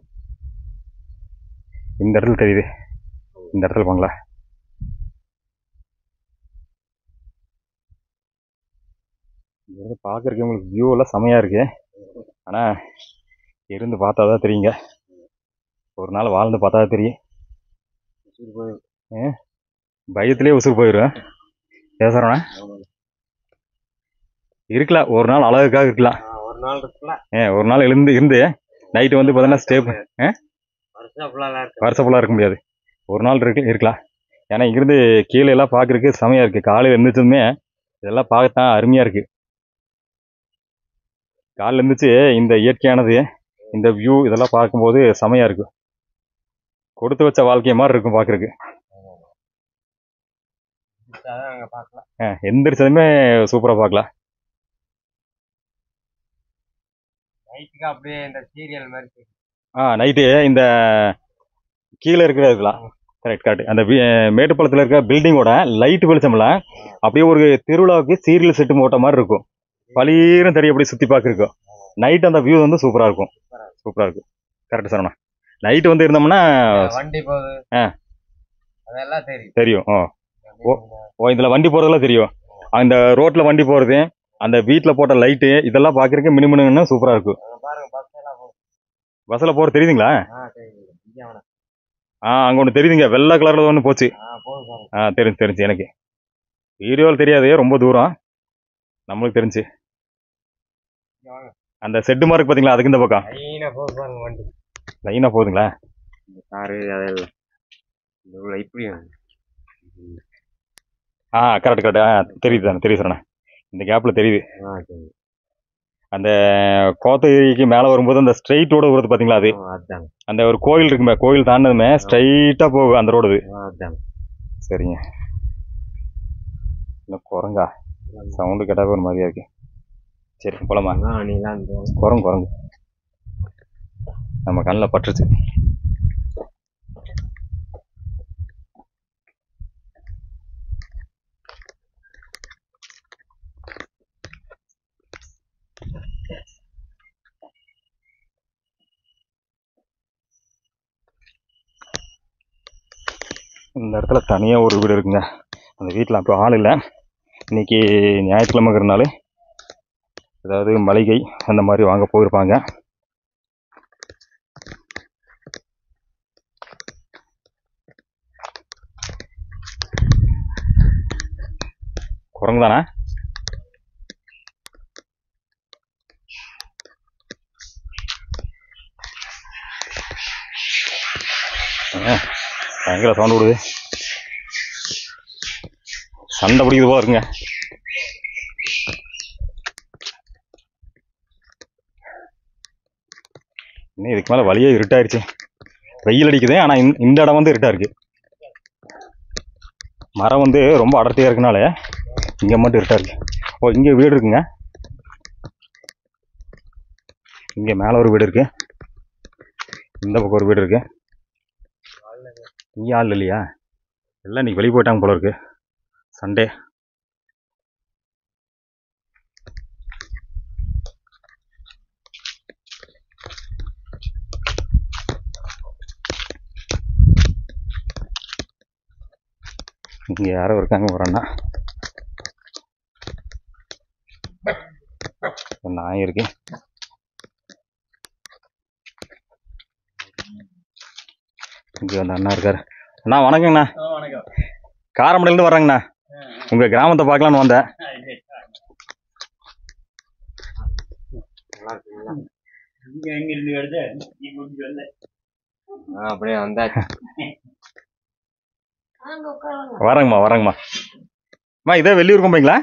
இந்த இடத்துல தெரியுது. இந்த இடத்துல பங்களா. இங்கிருந்து பார்க்கறதுக்கு உங்களுக்கு வியூ எல்லாம் செமையா இருக்கு. ஆனா இருந்து பார்த்தாதான் தெரியுங்க. ஒரு நாள் வாழ்ந்து பார்த்தாதான் தெரியும். பயத்திலே உசுறு போயிடும். பேசுறோண்ணா இருக்கலாம். ஒரு நாள் அழகுக்காக இருக்கலாம். ஒரு நாள் இருக்கலாம். ஏ ஒரு நாள் எழுந்து இருந்து நைட்டு வந்து பார்த்தீங்கன்னா ஸ்டே வருஷம் ஃபுல்லாக இருக்க முடியாது. ஒரு நாள் இருக்கு இருக்கலாம். ஏன்னா இங்கிருந்து கீழே எல்லாம் பார்க்கறதுக்கு செமையா இருக்கு. காலையில் எழுந்திரிச்சதுமே இதெல்லாம் பார்க்கத்தான் அருமையா இருக்கு. காலையில் எழுந்திரிச்சு இந்த இயற்கையானது, இந்த வியூ இதெல்லாம் பார்க்கும்போது செமையா இருக்கு. கொடுத்து வச்ச வாழ்க்கை மாதிரி இருக்கும் பார்க்கறதுக்கு. எந்திரிச்சதுமே சூப்பரா பார்க்கலாம். நைட்டுக்கு அப்படியே இந்த சீரியல் மாதிரி. ஆ நைட்டு இந்த கீழே இருக்கிற இருக்கலாம். Correct correct. அந்த மேட்டுப்பாளத்தில் இருக்க பில்டிங்கோட லைட் வெளிச்சம்ல அப்படியே ஒரு திருவிழாவுக்கு சீரியல் செட்டு போட்ட மாதிரி இருக்கும். பளிரும் தெரியும். அப்படியே சுற்றி பார்க்குறக்கு நைட் அந்த வியூ வந்து சூப்பராக இருக்கும். சூப்பராக இருக்கும். Correct sir. நைட்டு வந்து இருந்தோம்னா வண்டி போகுது. ஆ அதெல்லாம் தெரியும். தெரியும். ஓ ஓ இதில் வண்டி போகிறதெல்லாம் தெரியும். அந்த ரோட்டில் வண்டி போகிறது, அந்த வீட்டில் போட்ட லைட்டு இதெல்லாம் பார்க்குறதுக்கு மினுமினுன்னு சூப்பராக இருக்கும். பஸ்ஸில் போகிறது தெரியுதுங்களா? ஆ அங்கே ஒன்று தெரியுதுங்க. வெள்ளை கலரில் ஒன்று போச்சு. ஆ தெரிஞ்சு தெரிஞ்சு எனக்கு. வீடியோவில் தெரியாது, ரொம்ப தூரம். நம்மளுக்கு தெரிஞ்சு அந்த செட்டு மார்க் பார்த்தீங்களா? அதுக்கு இந்த பக்கம் லைனாக போகுது பாருங்க. வண்டி லைனாக போகுதுங்களா? காரு அதெல்லாம் இப்படி ஆ கரெக்ட் கரெக்ட் ஆ தெரியுது தானே தெரியுது சார். இந்த கேப்பில் தெரியுது. ஆ சரி. அந்த கோத்தகிரிக்கு மேலே வரும்போது அந்த ஸ்ட்ரெயிட்டோட வருது பார்த்தீங்களா? அது அதுதாங்க. அந்த ஒரு கோயில் இருக்குமே, கோயில் தாண்டதுமே ஸ்ட்ரைட்டாக போகும் அந்த ரோடு. அதுதாங்க. சரிங்க. இன்னும் குரங்கா சவுண்டு கேட்டாவே ஒரு மாதிரியா இருக்கு. சரி போலாமா? நீலாம் குரங்கு குரங்கு நம்ம கண்ணில் பட்டுருச்சு. இந்த இடத்துல தனியாக ஒரு வீடு இருக்குங்க. அந்த வீட்டில் அப்போ ஆள் இல்லை. இன்னைக்கு ஞாயிற்றுக்கிழமைங்கிறனால ஏதாவது மளிகை அந்த மாதிரி வாங்க போயிருப்பாங்க. குரங்கு தானே? பயங்கர சவுண்ட் விடுது. சண்டை பிடிக்குது போல இருக்குங்க. இன்னும் இதுக்கு மேலே வழியே இருட்டாயிருச்சு. வெயில் அடிக்குது, ஆனால் இந்த இடம் வந்து இருட்டா இருக்கு. மரம் வந்து ரொம்ப அடர்த்தியாக இருக்கனால இங்கே மட்டும் இருட்டா இருக்கு. ஓ இங்கே வீடு இருக்குங்க. இங்கே மேலே ஒரு வீடு இருக்கு, இந்த பக்கம் ஒரு வீடு இருக்கு. இங்கே ஆள் இல்லையா? எல்லாம் இன்னைக்கு வெளியே போயிட்டாங்க போல இருக்கு, சண்டே. இங்கே யாரோ இருக்காங்க ஒரு அண்ணா. நாய் இருக்கு. இங்கே அந்த அண்ணா இருக்காரு. அண்ணா வணக்கங்கண்ணா. வணக்கம். காரமடையிலேருந்து வர்றேங்கண்ணா. உங்கள் கிராமத்தை பார்க்கலான்னு வந்தேன். இங்க எங்க இருந்து வருது? நீ கூட்டிட்டு வந்த? அப்படியே வந்தாச்சு. வரேங்கம்மா வரேங்கம்மா. அம்மா இதே வெளியூர் கொம்பைங்களா?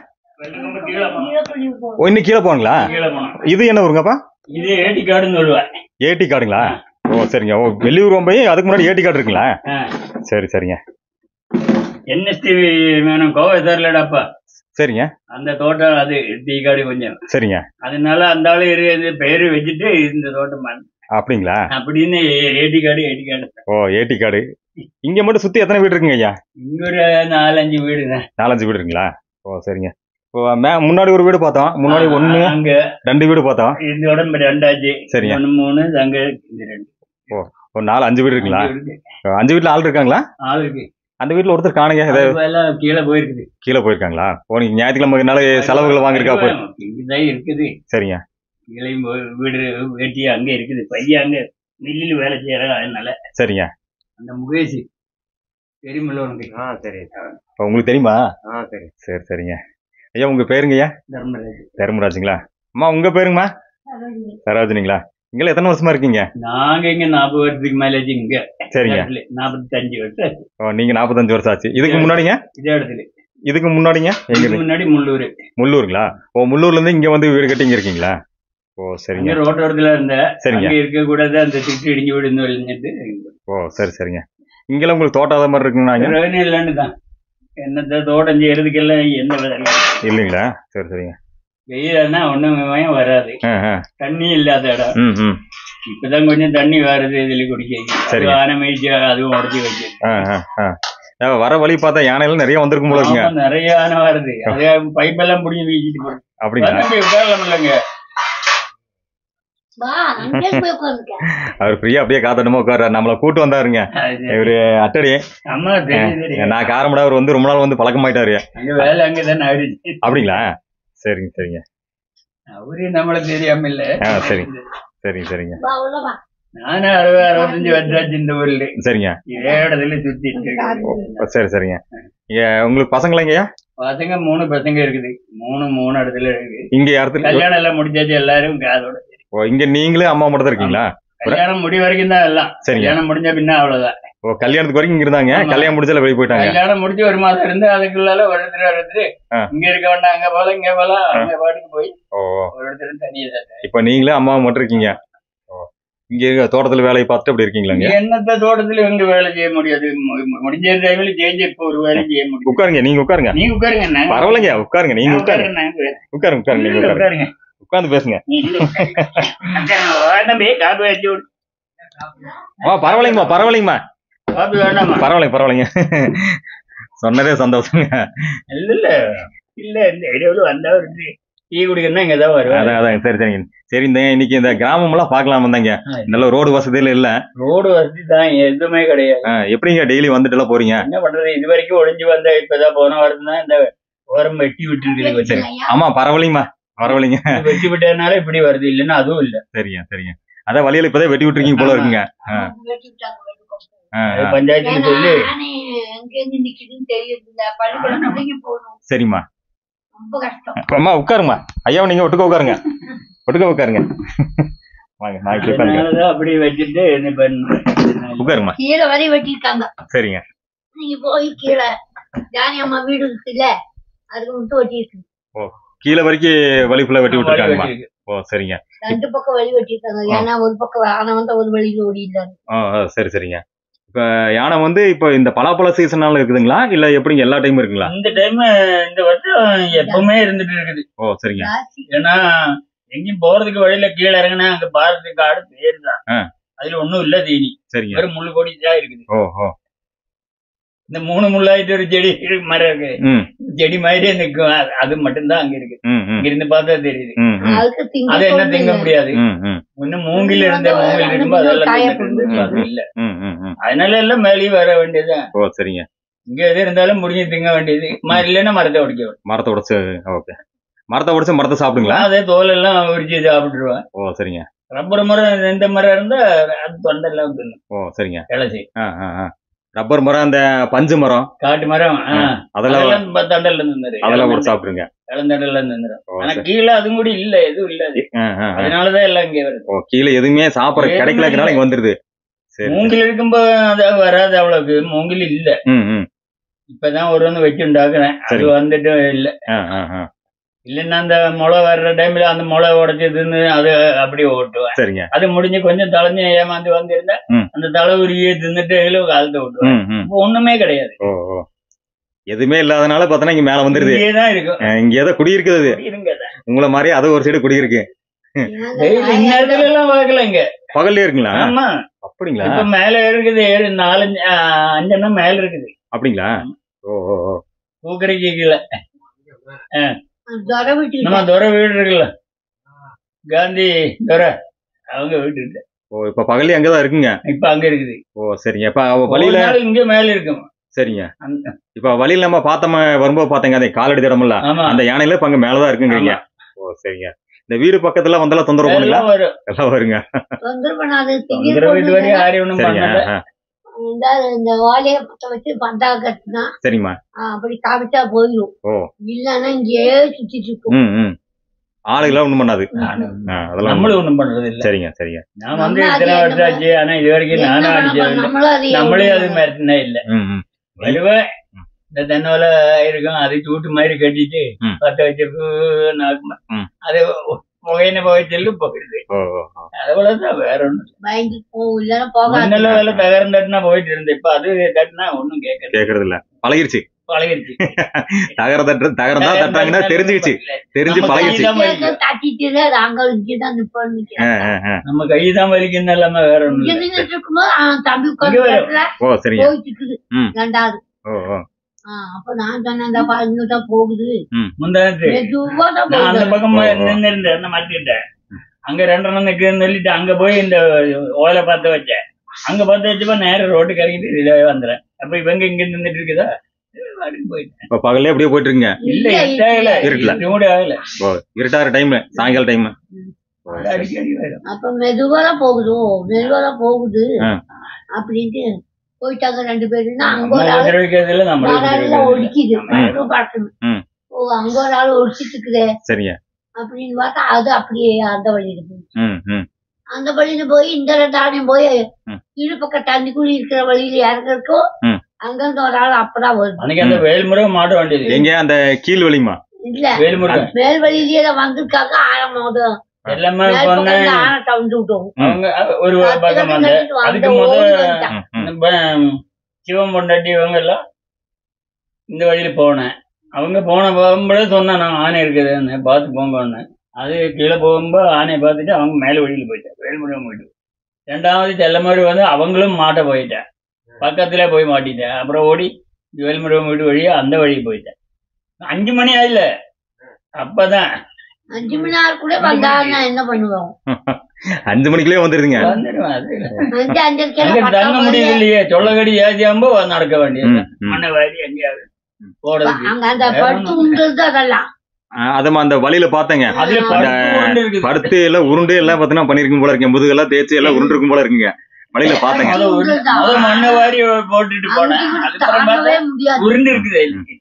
ஓ இன்னும் கீழே போங்களா? இது என்ன ஊருங்கப்பா? இது ஏடி காடுன்னு சொல்லுவேன். ஏடி காடுங்களா? ஓ சரிங்க. ஓ வெளியூர் கொம்பை அதுக்கு முன்னாடி ஏடி காடு இருக்குங்களா? சரி சரிங்க. என்எஸ்டி வேணும் கோவை தரலடாப்பா. சரிங்க. அந்த தோட்டம் அது டீ காடு கொஞ்சம். சரிங்க. அதனால அந்த ஆளு பெயரு வச்சுட்டு இந்த தோட்டம் அப்படிங்களா? அப்படின்னு ஏடி காடு ஏடி காடு. ஓ ஏடி காடு. இங்க மட்டும் சுத்தி எத்தனை வீடு இருக்குங்க ஐயா? இங்க ஒரு நாலஞ்சு வீடுங்க. நாலஞ்சு வீடு இருக்குங்களா? ஓ சரிங்க. இப்போ முன்னாடி ஒரு வீடு பார்த்தோம், முன்னாடி ஒண்ணு அங்க ரெண்டு வீடு பார்த்தோம். இந்த உடம்பு ரெண்டாச்சு. சரிங்க. ஒன்னு மூணு அங்க இந்த ரெண்டு. ஓ ஒரு நாலு அஞ்சு வீடு இருக்குங்களா? அஞ்சு வீட்டுல ஆள் இருக்காங்களா? ஆள் இருக்கு. அந்த வீட்டுல ஒருத்தர் காணுங்க. எல்லாம் கீழே போயிருக்குது. கீழே போயிருக்காங்களா? ஓ நீங்க ஞாயிற்றுக்கிழமைனால செலவுகள் வாங்கிருக்கா? போய் இங்கதான் இருக்குது. சரிங்க. கீழையும் வீடு வெட்டி அங்க இருக்குது. பையன் அங்க மில்லில் வேலை செய்யறாங்க. அதனால சரிங்க. அந்த முகேஷ் தெரியுமில்ல உனக்கு? ஆ சரி. உங்களுக்கு தெரியுமா? ஆ சரி. சரி சரிங்க. ஐயா உங்க பேருங்க? ஐயா தர்மராஜ். தர்மராஜுங்களா? அம்மா உங்க பேருங்கம்மா? சரோஜினிங்களா? இங்க எத்தனை வருஷமா இருக்கீங்க? நாங்க இங்க நாற்பது வருஷத்துக்கு மேல இங்க. சரிங்க. நாற்பத்தி அஞ்சு வருஷம். ஓ நீங்க நாற்பத்தஞ்சு வருஷம் ஆச்சு. இதுக்கு முன்னாடிங்க? இதே இடத்துல. இதுக்கு முன்னாடிங்க? எங்க முன்னாடி முள்ளூர். முள்ளூருங்களா? ஓ முள்ளூர்ல இருந்து இங்க வந்து வீடு கட்டி இங்க இருக்கீங்களா? ஓ சரிங்க. ரோட்டோரத்துல இருந்த. சரிங்க. இருக்க கூடாது அந்த திட்டு இடிஞ்சு விடுந்து. ஓ சரி சரிங்க. இங்கெல்லாம் உங்களுக்கு தோட்டம் மாதிரி இருக்குங்கண்ணா? இல்லன்னு தான். என்னத்த தோட்டம் செய்யறதுக்கு எல்லாம் என்ன இல்லைங்களா? சரி சரிங்க. வெயில்னா ஒண்ணுமே வராது. தண்ணி இல்லாத இடம். இப்பதான் கொஞ்சம் தண்ணி வருது இதுல குடிக்க. ஆனை மேய்ச்சி அதுவும் உடச்சி வச்சு வர வழி பார்த்தா யானைகள் நிறைய வந்திருக்கும் போல இருக்குங்க. நிறைய ஆனை வருது. அதே பைப் எல்லாம் பிடிச்சி வீசிட்டு போறோம். அப்படிங்களா? உட்காரலாம் இல்லைங்க. அவர் ஃப்ரீயா அப்படியே காத்தட்டமா உட்கார்றாரு. நம்மள கூட்டு வந்தாருங்க இவரு அட்டடி. நான் காரமடா அவர் வந்து ரொம்ப நாள் வந்து பழக்கமாயிட்டாரு. வேலை அங்கதானே ஆயிடுச்சு. அப்படிங்களா? சரிங்க சரிங்க. அவரு நம்மள தெரியாம இல்ல. சரி சரிங்க சரிங்க. நானும் அறுபது அறுபத்தஞ்சு வருஷாச்சு இந்த ஊர்ல. சரிங்க. இதே இடத்துல சுத்தி. சரி சரிங்க. இங்க உங்களுக்கு பசங்களா? இங்கயா பசங்க மூணு பசங்க இருக்குது. மூணு மூணு இடத்துல இருக்கு. இங்க யாரு கல்யாணம் எல்லாம் முடிச்சாச்சு. எல்லாரும் அதோட. ஓ இங்க நீங்களே அம்மா மட்டும் தான் இருக்கீங்களா? கல்யாணம் முடி வரைக்கும் தான் எல்லாம். கல்யாணம் முடிஞ்ச பின்ன அவ்வளவுதான். ஓ கல்யாணத்துக்கு வரைக்கும் இங்க இருந்தாங்க, ஆமா. கல்யாணம் முடிச்சால வெளியே போயிட்டாங்க. கல்யாணம் முடிச்சு ஒரு மாசம் இருந்து அதுக்குள்ளால ஒரு இடத்துல எடுத்துட்டு ஆ. இங்க இருக்க வேண்டாம், அங்க போல இங்க போல அங்க பாட்டுக்கு போய் ஓ ஒரு இடத்துல தனியா இப்ப நீங்களே அம்மாவும் மட்டும் இருக்கீங்க. ஓ இங்க இருக்க தோட்டத்துல வேலையை பார்த்துட்டு அப்படி இருக்கீங்களாங்க? என்னத்த தோட்டத்துல இங்க வேலை செய்ய முடியாது, மு- முடிஞ்ச டைம்ல ஜெயிஞ்சு இப்ப ஒரு வேலை செய்ய முடியும். உட்காருங்க, நீங்க உட்காருங்க. நீங்க உட்காருங்க அண்ணா. பரவாயில்லைங்க, உட்காருங்க, நீங்க நான் உட்காருங்க, உட்காருங்க, நான் உட்காருங்க. உட்காருங்க, உட்காருங்க, நீங்க இல்ல, உட்காருங்க, உட்காருங்க. உட்கார்ந்து பேசுங்க. இல்ல, உட்காருங்க. வா தம்பி, காப்பி வச்சு விடு. ஆ பரவாயில்லைங்கம்மா, பரவாயில்லைங்கம்மா, காப்பி வேண்டாமா? பரவாயில்லைங்க, பரவாயில்லைங்க. சொன்னதே சந்தோஷங்க. இல்ல இல்ல இல்ல இந்த ஏரியாவுல வந்தா ஒரு டீ டீ குடிக்கணும்னா இங்கதான் வருவேன். அதான் அதான் சரி சரிங்க. சரி இந்த இன்னைக்கு இந்த கிராமம் எல்லாம் பார்க்கலாம் வந்தாங்க. நல்ல ரோடு வசதியில இல்ல. ரோடு வசதி தான் எதுவுமே கிடையாது. ஆ, எப்படிங்க டெய்லி வந்துட்டு எல்லாம் போறீங்க? என்ன பண்றது, இது வரைக்கும் ஒளிஞ்சு வந்த இப்பதான் போன வாரம் தான் இந்த ஓரம் வெட்டி விட்டு இருக்குது. சரி ஆமா பரவாயில்லைங்கம்மா, பரவாயில்லைங்க. வெட்டி விட்டதுனால இப்படி வருது, இல்லைன்னா அதுவும் இல்ல. சரிங்க சரிங்க. அதான் வழியில இப்பதான் வெட்டி விட்டுருக்கீங்க போல இருக்குங்க. ஆ, ஆ, அது ஆ. பஞ்சாயத்துல சொல்லி எங்க இருந்து நிக்குதுன்னு தெரியல, பள்ளிக்கூடம் முடிஞ்சு போகணும், சரிம்மா. ரொம்ப கஷ்டம். அம்மா உட்காருமா, ஐயாவை நீங்க ஒட்டுக்க உட்காருங்க, ஒட்டுக்க உட்காருங்க. வாங்க நாளைக்கு உட்காருங்க, அதனாலதான் அப்படி வச்சுட்டு இது பண்றேன். உட்காருமா. கீழே வரை வெட்டிருக்காங்க. சரிங்க. நீங்க போய் கீழே ஜானி அம்மா வீடு இருக்குல்ல, அதுக்கு மட்டும் வெட்டி இருக்கு. ஓ கீழே வரைக்கும் வழி ஃபுல்லா வெட்டி விட்டுருக்காங்கம்மா. வெட்டி இருக்கு. ஓ சரிங்க. ரெண்டு பக்கம் வழி வெட்டிருக்காங்க. ஏன்னா ஒரு பக்கம் ஆனா வந்து ஒரு வழியில ஓடிடுறாங்க. ஆ ஆ, சரி சரிங்க. இப்ப யானை வந்து இப்ப இந்த பலாப்பழ சீசனால இருக்குதுங்களா இல்ல எப்படிங்க எல்லா டைமும் இருக்குங்களா? இந்த டைம் இந்த வருஷம் எப்பவுமே இருந்துட்டு இருக்குது. ஓ சரிங்க. ஜாஸ்தி. ஏன்னா எங்கேயும் போறதுக்கு வழியில கீழே இறங்கினா அங்க பாரத்துக்கு காடு பேருதான். ஆ. அதுல ஒண்ணும் இல்ல தீனி, சரிங்க. வெறும் முள்ளு கொடி தான் இருக்குது. ஓ ஓ இந்த மூணு முள்ளாயிட்டு ஒரு செடி இருக்கு, மரம் இருக்கு, ம் செடி மாதிரியே நிற்கும். அது- அது மட்டும்தான் அங்க இருக்கு. ம் ம் இங்க இருந்து பார்த்தா தெரியுது. ம் ம் அதுக்கு திங்க அது என்ன தோணுது திங்க இல்ல. முடியாது. ம் ம் இன்னும் மூங்கில் இருந்த மூங்கில் இருக்கும்போது அதெல்லாம் தின்னுட்டு இருந்துச்சு. அது இல்ல. ம் ம் ம். அதனால எல்லாம் மேலேயும் வர வேண்டியதுதான். ஓ சரிங்க. இங்க எது இருந்தாலும் முடிஞ்சு திங்க வேண்டியது. மரம் இல்லைன்னா மரத்தை உடைக்க வேண்டியது. மரத்தை உடைச்சு ஓகே. மரத்தை உடைச்சு மரத்தை சாப்பிடுங்களா? அதே தோல் எல்லாம் உரிச்சு சாப்பிட்டுருவேன். ஓ சரிங்க. ரப்பர் மரம் எந்த மரம் இருந்தா அது தொண்டெல்லாம் தின்னும், ஓ சரிங்க. இளச்சி. ஆ ஆ ஆ. ரப்பர் மரம், அந்த பஞ்சு மரம் காட்டு மரம் ஆ, அதெல்லாம் அதெல்லாம் ப- தண்டல்ல நின்னுரு. அதெல்லாம் கூட சாப்பிடுங்க. இளந்தண்டல்ல நின்னுரும். ஓ ஆனா சரி. கீழே அதுவும் கூட இல்ல, எதுவும் இல்ல அது. ஆ ஆ ஆ. அதனாலதான் எல்லாம் இங்க வருது. ஓ கீழே எதுவுமே சாப்பிட எதுவுமே கிடைக்கலங்கிறனால இங்க வந்துருது. சரி. மூங்கில் இருக்கும்போது அது வராது, அவ்வளவுக்கு மூங்கில் இல்ல. ம் ம். இப்பதான் ஒரு வந்து வச்சு உண்டாக்குறேன். அது சரி. வந்துட்டு இல்ல. ஆ ஆ ஆ. இல்லைன்னா அந்த முளை வர்ற டைம்ல அந்த முளை உடைச்சு தின்னு அது அப்படியே ஓட்டுவேன். சரிங்க. அது முடிஞ்சு கொஞ்சம் தலைஞ்சு ஏமாந்து வந்திருந்தா ம். அந்த தலை உரியே தின்னுட்டு காலத்தை விட்டுருவேன். ம் ம். இப்போ ஒண்ணுமே கிடையாது. ஓ ஓ. எதுவுமே இல்லாதனால பார்த்தனா இங்க மேல வந்துருது. இங்கேதான் இருக்கும். அஹ் இங்க ஏதோ குடியிருக்குது. இருங்க. உங்களை மாதிரி அது ஒரு சைடு குடியிருக்கு. இந்நேரத்துல எல்லாம் பார்க்கல இங்க. பகல்லே இருக்குங்களா? ஆமா, அப்படிங்களா? இப்ப மேல இருக்குது ஏழு நாலஞ்சு ஆ, அஞ்செண்ணம் மேல இருக்குது. அப்படிங்களா? ஓ ஓ ஓ. பூக்கரைக்கு கீழே துறை வீட்டுக்கு நம்ம துறை வீடு இருக்குல்ல, காந்தி துறை, அவங்க வீட்டு இருக்கு. ஓ இப்ப பகல்லே அங்கதான் இருக்குங்க. இப்ப அங்க இருக்குது. ஓ சரிங்க. இப்ப அவ வழியில ஒரு நாள் இங்க மேல இருக்கும். சரிங்க. அந்த- இப்ப வழியில நம்ம பார்த்தோம வரும்போது பாத்தீங்க அந்த காலடி தடம்ல ஆமா, அந்த யானையில இப்ப அங்க மேலதான் இருக்குங்கிறீங்க. ஓ சரிங்க. இந்த வீடு பக்கத்துல வந்தாலும் தொந்தரவு பண்ணுங்களா? எல்லாம் வரும். எல்லாம் வருங்க. தொந்தரவு பண்ணாது. தொந்தரவு வீட்டு வரையும் யாரையும் ஒண்ணும் சரிங்க. பண்ணல. ஆ, இந்த இந்த வாழைய பத்த வச்சு பந்தா கட்டினா சரிம்மா. அப்படி காமிச்சா போயிடும். ஓ. இல்லன்னா இங்கேயே சுத்திட்டு இருக்கும். ம் ம். ஆளுகளாம் ஒண்ணும் பண்ணாது. ஆ, அதெல்லாம் நம்மளும் ஒண்ணும் பண்றது இல்ல. சரிங்க சரிங்க. நான் வந்து நம்ம அது இத்தனை என்ன வருஷம் ஆச்சு, ஆனா இது வரைக்கும் என்ன நானும் பண்ண அடிச்சது போறோம்? இல்ல. நம்மளும் அது நம்மளே அது மிரட்டினே இல்ல. ம் ம். வருவேன், இந்த தென்னோல இருக்கும் அது சூட்டு மாதிரி கட்டிட்டு ம். பத்த வச்சிருக்கு நாக்குமா, ம். அது புகையின புகைச்சலுக்கு போயிடுது. ஓ ஓ ஓ. அவ்வளவுதான், வேற ஒண்ணும் இல்ல. பயந்து போகும். இல்லன்னா போகாது. முன்னெல்லாம் வேலை தகரம் தட்டுனா போயிட்டு இருந்தேன். இப்ப அது தட்டுனா ஒண்ணும் கேட்கறது கேக்குறது இல்ல. பழகிருச்சு. பழகிருச்சு. தகர தட்டு தகரம் தான் தட்டாங்கன்னா தெரிஞ்சுக்கிச்சு. தெரிஞ்சு நம்ம பழகிருச்சு. கைதான் வலிக்கும். தட்டிட்டு அது அங்க இங்கதான் நிப்பான்னு. ஆ, ஆ, ஆ. நம்ம கைதான் வலிக்குன்னு இல்லாம வேற ஒண்ணும் இங்க இல்ல. நின்னுட்டு இருக்கும்போது அவன் தம்பி இங்க வரும். உட்காந்து ஓ சரிங்க. போயிட்டு இருக்குது. ம். ரெண்டாவது. ஓ ஓ. ஆ, அப்ப நான் சொன்னேன், இந்த பாரு, இங்கதான் போகுது. முந்தானத்து மெதுவா தான் நான் அந்த போகுது. பக்கம் ஓ, ஓ. நின்று இருந்தேன், அந்த மாட்டிக்கிட்டேன். அங்க ரெண்டெண்ணம் நிக்குதுன்னு சொல்லிட்டு அங்க போய் இந்த ஓலை பார்த்து வச்சேன். அங்க பார்த்து வச்சப்ப நேரம் ரோட்டுக்கு இறங்கிட்டு இதாவே வந்துடுறேன். அப்ப இவங்க இங்க நின்றுட்டு இருக்குதா, வாட்டுக்கு போயிட்டேன். இப்ப பகல்லே அப்படியே போயிட்டு இருக்கீங்க. இல்ல, இல்ல, எட்டாகல, இருட்டுல. கூட ஆகல. ஓ இருட்டார டைம், சாயங்கால டைம். அடிக்கடி வரும். அப்ப மெதுவா தான் போகுது. ஓ, மெதுவா தான் போகுது ஆ. அப்படின்ட்டு போயிட்டாங்க ரெண்டு பேரும். அங்க நம்ம ஒரு ஆள் உபதிரவிக்கிறதுல நம்மளே மரம் உபதிரவிக்கிறது. ஒடிக்குது. நம்ம மரம் பார்க்கணும். ம். ஓ, அங்க ஒரு ஆள் ஒடிச்சிட்டு இருக்குதே சரிங்க. அப்படின்னு பார்த்தா அது அப்படியே அந்த வழி இருக்கு. ம் ம். அந்த வழியில போய் இந்த தானே போய் ம். இரு பக்கம் தண்ணிக்குழி இருக்கிற வழியில இறங்குறதுக்கும் ம். அங்கிருந்து ஒரு ஆள் அப்பதான் வருது. அன்னைக்கு அந்த வேல்முருகன் மாட வேண்டியது எங்க அந்த கீழ் வழிமா இல்ல வேல்முருகன் மேல் வழியிலேயே தான் வந்திருக்காங்க ஆழமாவது எல்லாமே மேல் பண்ண பக்கம் இருந்து ஆழ தவிர்த்து விட்டோம். அவங்க ஒரு பக்கம் அந்த அதுக்கு முத ம், ம். இந்த ப- சிவன் பொண்டாட்டி இவங்க எல்லாம் இந்த வழியில போனேன். அவங்க போன போகும்போது சொன்னேன் நான் ஆனை இருக்குதுன்னு பார்த்து போங்கன்னு. அது கீழே போகும்போது ஆனையை பார்த்துட்டு அவங்க மேல வழியில போயிட்டேன். வேல்முருகன் போயிட்டு ரெண்டாவது செல்ல மாதிரி வந்து அவங்களும் மாட்ட போயிட்டேன். பக்கத்துல போய் மாட்டிட்டேன். அப்புறம் ஓடி வேல்முருகன் வீட்டு வழியா அந்த வழிக்கு போயிட்டேன். அஞ்சு மணி ஆயில அப்பதான் அஞ்சு மணி நேரம் கூட வந்தாருன்னா என்ன பண்ணுவோம்? அஞ்சு மணிக்குள்ளே வந்துருதுங்க. வந்துடுவேன். அது அஞ்சு அஞ்சரைக்கு அங்க எல்லாம் தங்க பக்கம் முடியுது இல்லையே சொல்லக்கடி ஏஜாம்போ நடக்க வேண்டியது ம், ம். மண்ணை வாரி எங்கேயாவது போறதுக்கு அங்க அந்த படுத்து உண்டுறது அதெல்லாம் ஆ, அதம்மா அந்த வழியில பாத்தேங்க. அதுல அந்த படுத்து கொண்டு இருக்குது. படுத்து எல்லாம் உருண்டு எல்லாம் பாத்தீங்கன்னா பண்ணிருக்கும் போல இருக்கு. முதுகெல்லாம் தேய்ச்சி எல்லாம் உருண்டிருக்கும் போல இருக்குங்க. வழியில பாத்தங்க. முத உரு- முத மண்ணை வாரி போட்டுட்டு போனேன். அதுக்கப்புறம் தாங்கவே பார்த்தா முடியாது. உருண்டு இருக்குது அதுல.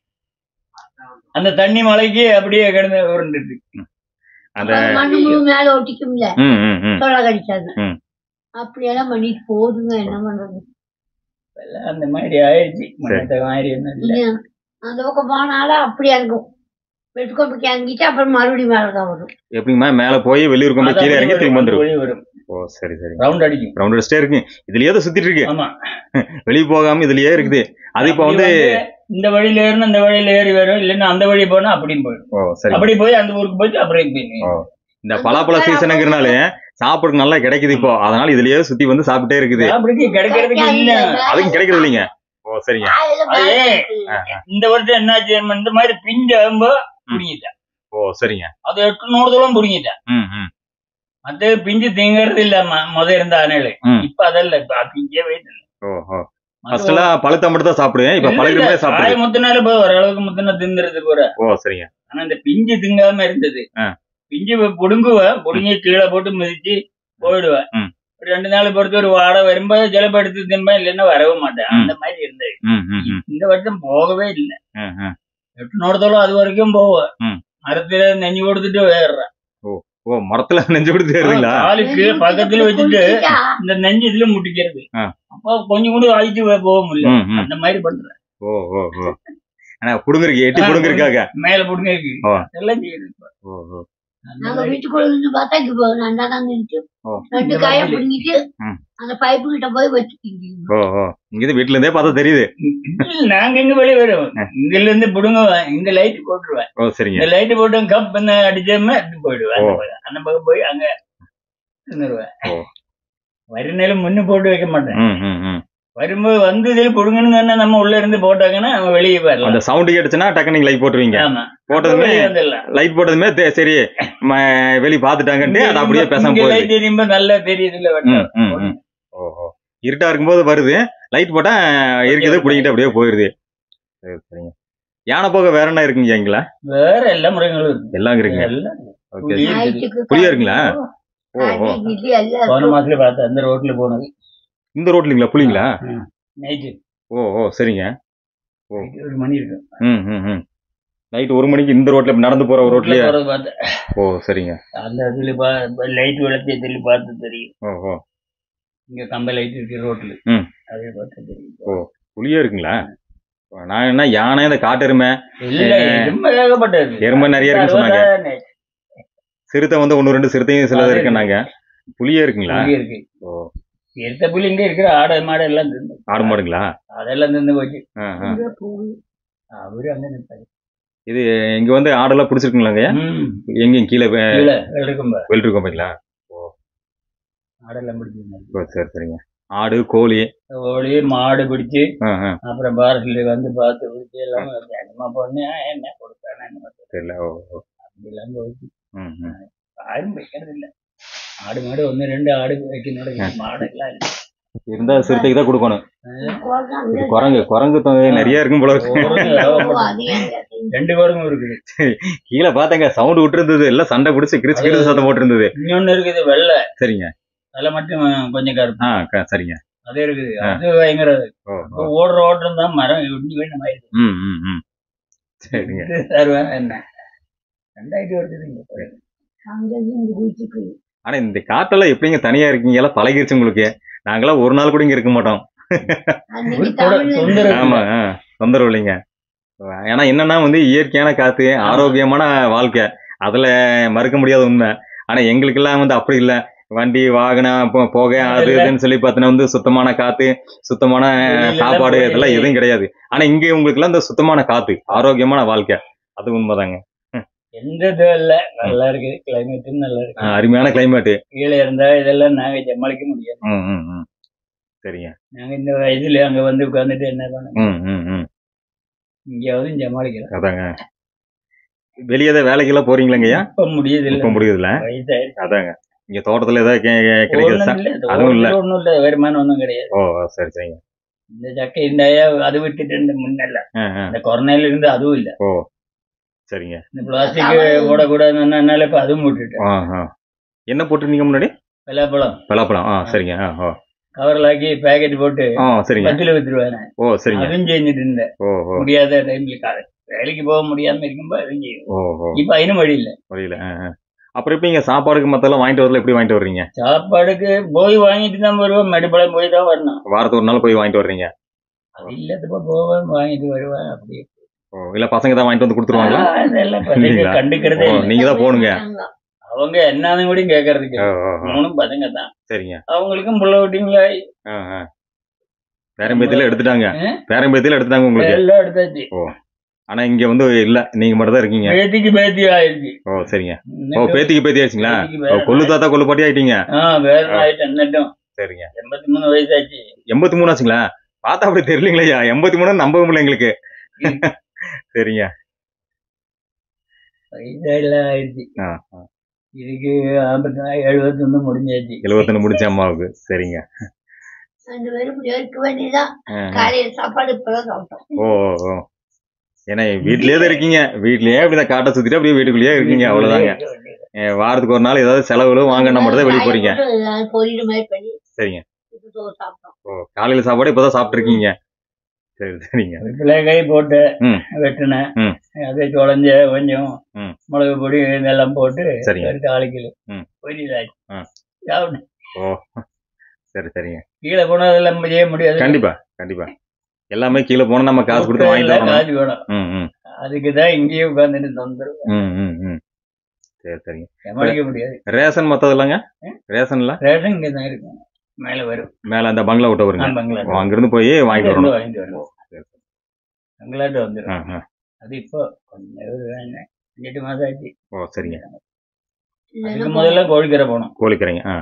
அந்த தண்ணி மலைக்கு அப்படியே கிடந்து உருண்டு இருக்கு. அந்த மண்ணு முழு மேல ஒட்டிக்கும்ல ம், ம், ம். சொல்ல கடிச்சாது. ம். அப்படியெல்லாம் பண்ணிட்டு போதுங்க, என்ன பண்றது? எல்லாம் அந்த மாதிரி ஆயிடுச்சு. மண்ணத்தை மாதிரி என்ன இல்ல. இனி அந்த பக்கம் போனாலும் அப்படியா இருக்கும். வெட்டுக்கோப்புக்கு இறங்கிட்டு அப்புறம் மறுபடியும் மேலதான் வரும். எப்படிங்கம்மா மேல போய் வெளியூர் கொண்டு அது கீழே இறங்கி அப்படியே திரும்ப வந்துரும். வழி வரும். ஓ சரி சரி. ரவுண்ட் அடிக்கும். ரவுண்ட் அடிச்சிட்டே இருக்கு. இதுலயே தான் சுத்திட்டு இருக்கு. ஆமா. வெளியே போகாம இதுலயே இருக்குது. அது இப்ப வந்து அப்படி இந்த வழியில ஏறணும் இந்த வழியில ஏறி வரும். இல்லைன்னா அந்த வழி போனா அப்படியும் போயிடும். ஓ சரி. அப்படி போய் அந்த ஊருக்கு போயிட்டு அப்புறம் போய் ஓ. இந்த பலாப்பழ சீசனுங்கிறனால சாப்பிடுறது நல்லா கிடைக்குது இப்போ. அதனால இதுலயே சுத்தி வந்து சாப்பிட்டே இருக்குது. அப்படிக்கு கிடைக்கிறதுக்கு இல்ல. அதுக்கும் கிடைக்கிறது இல்லைங்க. ஓ சரிங்க. காலையில அது மேல இருக்கு. இந்த வருஷம் என்னாச்சு இந்த மாதிரி பிஞ்சு ஆகும்போ புடிங்கிட்டேன். ஓ சரிங்க. அது எட்டு நூறு தூரம் புடிங்கிட்டேன். ம் ம் மத்த பிஞ்சு திங்கிறது இல்ல ம- முத இருந்த ஆனையில. ம். இப்ப அதல்ல இப்ப பிஞ்சே வயிற்று ஓ ஓ ஃபர்ஸ்ட் எல்லாம் பழுத்த மட்டும் தான் சாப்பிடுவேன். இப்ப பழுக்கிற மாதிரி காய சாப்பிடுது. முத்தினால போய் ஓரளவுக்கு முத்தின திந்துறது போற. ஓ சரிங்க. ஆனா இந்த பிஞ்சு திங்காம இருந்தது. ஆ. பிஞ்சு புடுங்குவேன். புடுங்கி கீழே போட்டு மிதிச்சு போயிடுவேன். ம். ஒரு ரெண்டு நாள் பொறுத்து ஒரு வாடை வரும்போது ஜலப்ப எடுத்து தின்பேன். இல்லைன்னா வரவும் மாட்டேன். அந்த மாதிரி இருந்தது. ம் ம் ம் இந்த வருஷம் போகவே இல்லை. ம், ம். எட்டு நூறு அது வரைக்கும் போவேன். ம். மரத்துல நெஞ்சு கொடுத்துட்டு வேறுறேன். ஓ மரத்துல நெஞ்சு கொடுத்து ஏறுதுங்களா? காலுக்கு பக்கத்துல வச்சுட்டு குளிச்சுட்டா, இந்த நெஞ்சு இதுல முட்டிக்கிறது. ஆ. அப்ப கொஞ்சம் கூட அழிச்சு போக முடியல. ம், ம். அந்த மாதிரி பண்றேன். ஓ ஓ ஓ ஆனா புடுங்கிருக்கு எட்டி புடுங்கிருக்காங்க. மேல புடுங்க இருக்கு. ஓ. எல்லாம் செய்யுது. ஓ ஓ அந்த நாங்க மாதிரி. வீட்டுக்குள்ள இருந்து பார்த்தா இங்க போ- நல்லா தான் இருந்துச்சு. ஓ. ரெண்டு இந்த காயை மாதிரி. பிடிங்கிட்டு ம். அந்த பைப்பு கிட்ட போய் வச்சுக்கிங்க. ஓ ஓ இங்க வீட்டுல இருந்தே பார்த்தா தெரியுது. இல்ல, நாங்க எங்க வெளியே வருவோம். இங்க இருந்து புடுங்குவேன். இங்க லைட் போட்டுருவேன். ஓ சரிங்க. இந்த லைட் போட்டு கப் அடிச்சாம எடுத்து போயிடுவேன். ஓ. அந்த பக்கம். அந்த பக்கம் போய் அங்க இருந்துருவேன். ஓ. வரிநேல முன்னு போட்டு வைக்க மாட்டேன். ம் ம் ம் வரும்போது வந்து இதில் புடுங்கணுங்கன்னா நம்ம உள்ள இருந்து போட்டாங்கன்னா அவன் வெளியே போயிடலாம். அந்த சவுண்ட் கேட்டுச்சுன்னா டக்குனு நீங்க லைட் போட்டுருவீங்க. ஆமா. போட்டதுமே வெளியே வந்துடலாம். லைட் போட்டதுமே தே- சரி ம- வெளிய பாத்துட்டாங்கன்ட்டு அது அப்படியே பேசாம இங்க போகுது. லைட் எரியும்போ நல்லா தெரியுது இல்ல ம், ம், ம். ஓஹோ இருட்டா இருக்கும்போது வருது. லைட் போட்டா இருக்குது பிடிக்கிட்டு அப்படியே போயிருது. சரி சரிங்க. யானை போக வேற என்ன இருக்குங்க எங்களா? வேற எல்லா முறைகளும் இருக்கு. எல்லாம் இருக்குங்க. எல்லாம் ஓகே. புளி இருக்குது. நைட்டுக்கு புளியா இருக்குங்களா? ஓ ஓ காய்கறி இது எல்லாம் போன இருக்கும். மாசத்துல பார்த்தேன் அந்த ரோட்ல போனது இந்த ரோட்லீங்களா புளிங்களா? நைட்டு ஓ ஓ சரிங்க. ஒரு மணி இருக்கு. ம் ம் ம் நைட் ஒரு மணிக்கு இந்த ரோட்ல நடந்து போற ஒரு ரோட்லயே. போறது பார்த்தேன். ஓ சரிங்க. அந்த இதுல லைட் விளக்கு இதுல பார்த்து தெரியும். ஓ ஓ இங்க கம்ப லைட் இருக்கு ரோட்ல. ம். அதே பார்த்தா தெரியும். ஓ புளியா இருக்குங்களா? நான் என்ன யானை இந்த காட்டெருமை இல்ல ரொம்ப ஏகப்பட்டது. எருமை நிறைய இருக்குன்னு சொன்னாங்க. அறுபதாயிரம் சிறுத்தை வந்து ஒன்னு ரெண்டு சிறுத்தையும் சிலது இருக்குன்னாங்க. புளியா இருக்குங்களா? புலி இருக்கு. ஓ எடுத்த புலி இங்க இருக்கிற ஆடு மாடு எல்லாம் தின்னு. ஆடு மாடுங்களா? அதெல்லாம் தின்னு போச்சு. ஆ, ஆ. இங்க போகுது. அவரு அங்க நிற்பாரு. இது இங்க வந்து ஆடெல்லாம் பிடிச்சிருக்குங்களாங்க? ம். எங்க கீழே வே- இல்ல எடுக்கும் பாரு. வெயில் இருக்கும் பாத்தீங்களா? ஆடெல்லாம் பிடிச்சிருந்தாங்க. ஓ, சரி சரிங்க. ஆடு கோழி. கோழி மாடு பிடிச்சு ஆ, ஆ. அப்புறம் பாரத்தில் வந்து பார்த்து பிடிச்சி எல்லாம் வேகமா பண்ணி ஆ, என்ன கொடுத்தானே என்ன தெரியல. ஓ ஓ. அப்படிலாம் போச்சு. ம், ம். யாரும் வைக்கிறது இல்ல. ஆடு மாடு ஒண்ணு ரெண்டு ஆடு வைக்கணும். மாடு எல்லாம் இல்ல. இருந்தா சிறுத்தைக்கு தான் கொடுக்கணும். குரங்கு அங்க இது குரங்கு குரங்கு தொகை நிறைய இருக்கும் போல இருக்கு. குரங்கு ஓ, ஏகப்பட்டது. அது ஏன் ரெண்டு குரங்கும் இருக்குது. கீழே பாத்தங்க சவுண்ட் விட்டு இருந்தது. எல்லாம் சண்டை பிடிச்சி கிரிச்சு கிரிச்சு சத்தம் போட்டு இருந்தது. இன்னொன்னு இருக்குது வெள்ளை. சரிங்க. அதில் மட்டும் கொஞ்சம் கருப்பு. ஆ க- சரிங்க. அது இருக்குது. அது பயங்கர ஓ ஓ. ஓடுற ஓட்டம் தான் மரம் இடிஞ்சு வேணும் ஆயிடுது. ம் ம் ம் சரிங்க. தருவேன் என்ன ரெண்டாயிரத்தி வருது. அங்க இருந்து குளிச்சுக்கு ஆனா இந்த காட்டெல்லாம் எப்படிங்க தனியா இருக்கீங்க? எல்லாம் பழகிருச்சு உங்களுக்கு. நாங்களாம் ஒரு நாள் கூட இங்க இருக்க மாட்டோம். அன்னைக்கு ஒரு தொட- தமிழ்ல தொந்தரவு இல்லை. ஆமா, ஆ, தொந்தரவு இல்லைங்க. ஏன்னா என்னன்னா வந்து இயற்கையான காத்து, ஆரோக்கியமான வாழ்க்கை, அதுல மறுக்க முடியாத உண்மை. ஆனா எங்களுக்கெல்லாம் வந்து அப்படி இல்ல. வண்டி வாகனம் போ- புகை அது இல்ல. இதுன்னு சொல்லி பார்த்தீங்கன்னா வந்து சுத்தமான காத்து, சுத்தமான வெளியில சாப்பாடு போய் இதெல்லாம் எதுவும் கிடையாது. ஆனா இங்க உங்களுக்கு எல்லாம் இந்த சுத்தமான காத்து, ஆரோக்கியமான வாழ்க்கை, அது உண்மைதாங்க. எந்த இதுவும் இல்ல, நல்லா இருக்கு கிளைமேட், நல்லா ஆ, இருக்கு. அருமையான கிளைமேட். கீழே இருந்தா இதெல்லாம் நாங்க சமாளிக்க முடியாது. ம் ம் ம் சரிங்க. நாங்க இந்த வயசுல அங்க வந்து உட்கார்ந்துட்டு என்ன பண்ண, ம் ம் ம் இங்கேயாவது சமாளிக்கிறோம். அதாங்க. வெளியே ஏதாவது வேலைக்கெல்லாம் போறீங்களாங்கய்யா? இப்ப முடியுது இல்ல, இப்ப முடியுதுல. வயசாயிடுச்சு. அதாங்க. இங்க தோட்டத்துல ஏதாவது கே- கே- கிடைக்குது ஒண்ணும் சா- இல்ல, இந்த அதுவும் இல்ல. ஓட்டுல ஒண்ணும் இல்ல, வருமானம் ஒண்ணும் கிடையாது. ஓ சரி சரிங்க. இந்த சக்கை இருந்தாயா அது விட்டுட்டு இந்த முன்னல்ல ஆ, ஆ. இந்த கொரோனால இருந்து அதுவும் இல்ல. ஓ சரிங்க. இந்த பிளாஸ்டிக் போடக்கூடாதுன்னால இப்ப அதுவும் விட்டுட்டேன். ஆ ஆ என்ன போட்டிருந்தீங்க முன்னாடி? பலாப்பழம் பலாப்பழம். ஆ சரிங்க. ஆ ஓ கவர்ல ஆக்கி பேக்கெட் போட்டு ஆ சரிங்க. பத்துல வித்துருவேன். ஓ சரிங்க. அதுவும் செஞ்சுட்டு இருந்தேன். ஓ ஓ முடியாத டைம்ல காலை வேலைக்கு போக முடியாம இருக்கும்போது அதுவும் செய்யும். ஓ ஓ இப்ப அதினும் வழி இல்ல. புரியல. ஆ ஆ. அப்புறம் இப்ப இங்க சாப்பாடுக்கு மத்தெல்லாம் வாங்கிட்டு வரல, எப்படி வாங்கிட்டு வர்றீங்க? சாப்பாடுக்கு போய் வாங்கிட்டு தான் வருவேன், மெடிப்பழம் போய் தான் வரணும். வாரத்துக்கு ஒரு நாள் போய் வாங்கிட்டு வர்றீங்க? அது இல்லாதப்ப போவேன் வாங்கிட்டு வருவேன். அப்படி ஓ இல்ல பசங்க தான் வாங்கிட்டு வந்து கொடுத்துருவாங்களா? ஆ, இதெல்லாம் பசங்க இல்லைங்களா? கண்டுக்கிறதே ஓ இல்லை. நீங்க தான் போகணுங்க. அவங்க என்னன்னு கூட கேட்கறதுக்கு ஓ இல்லை. ஓ ஓ மூணும் பசங்க தான், சரிங்க. அவங்களுக்கும் புள்ள விட்டீங்களா ஆ ஆ பேரம்பேத்தில எடுத்துட்டாங்க. ஆ? பேரம்பேத்தில எடுத்துட்டாங்க உங்களுக்கு. எல்லாம் எடுத்தாச்சு. ஆனா இங்க வந்து இல்ல, நீங்க மட்டும் தான் இருக்கீங்க. பேத்திக்கு பேத்தி ஆயிடுச்சு. ஓ சரிங்க. ஓ இன்னும் பேத்திக்கு பேத்தி ஆயிடுச்சுங்களா? பேத்திக்கு ஓ வேற கொள்ளு தாத்தா கொள்ளு பாட்டி ஆயிட்டீங்க. ஆ வேற ஆயிட்டேன். இன்னும் சரிங்க. எண்பத்தி மூணு வயசாச்சு. எண்பத்தி மூணு ஆச்சுங்களா? பார்த்தா அப்படி தெரியலீங்களா? எண்பத்தி மூணு நம்பவே முடியல எங்களுக்கு. சரிங்க. வயசாயில ஆயிடுச்சு. ஆ ஆ. இதுக்கு ஐம்பத்தி நாலு எழுபத்தி ஒண்ணு முடிஞ்சாச்சு. எழுபத்தொன்னு முடிச்ச அம்மாவுக்கு. சரிங்க. ரெண்டு பேரும் இப்படி இருக்க வேண்டியதான். ஆ, ஆ. காலையில சாப்பாடு இப்பதான் சாப்பிட்டோம். ஓ ஓ ஓ ஏன்னா வீட்லயே தான் இருக்கீங்க. வீட்லயே அப்படி தான் காட்டை சுத்திட்டு அப்படியே வீட்டுக்குள்ளேயே இருக்கீங்க, அவ்வளவுதாங்க. ஏ, வாரத்துக்கு ஒரு நாள் ஏதாவது செலவுல வாங்கினா மட்டும் தான் வெளியே போறீங்க. பொரியல் மாதிரி பண்ணி சரிங்க. இப்ப சோறு சாப்பிட்டோம். ஓ காலையில சாப்பாடு இப்பதான் சாப்பிட்டு இருக்கீங்க. சரி சரிங்க. பிள்ளைகாய் போட்டு ம் வெட்டினேன். ம் அதை தொலைஞ்ச கொஞ்சம் ம் மிளகு பொடி இதெல்லாம் போட்டு சரிங்க. ஒரு கால் கிலோ ம் பொரியல் ஆச்சு. ஆ சாப்பிட்டு ஓ சரி சரிங்க. கீழே போனா அதெல்லாம் செய்ய முடியாது. கண்டிப்பா கண்டிப்பா. எல்லாமே கீழே போனா நம்ம காசு கொடுத்து வாங்கிட்டு எல்லாம் வரணும். காசு வேணும். ம் ம் அதுக்கு தான் இங்கேயே உட்காந்துட்டு தொந்தரவு. ம் ம் ம் சரி சரிங்க. சமாளிக்க முடியாது. ரேஷன் மத்தது இல்லைங்க? ரேஷன்ல ரேஷன் இங்கே தான் இருக்கும், மேலே வரும். மேல அந்த பங்களா விட்ட வருங்க. நான் பங்களா ஓ, அங்கிருந்து போய் வாங்கிட்டு வரணும். வாங்கிட்டு வரணும். பங்களாட்டு ஆ வந்துடும். ஆ அது இப்போ கொஞ்சம் ஒரு வேணாம். அஞ்சு எட்டு மாசம் ஆச்சு. ஓ சரிங்க. இல்லைன்னா அதுக்கு முதல்ல கோழிக்கரை போனோம். கோழிக்கரைங்க. ஆ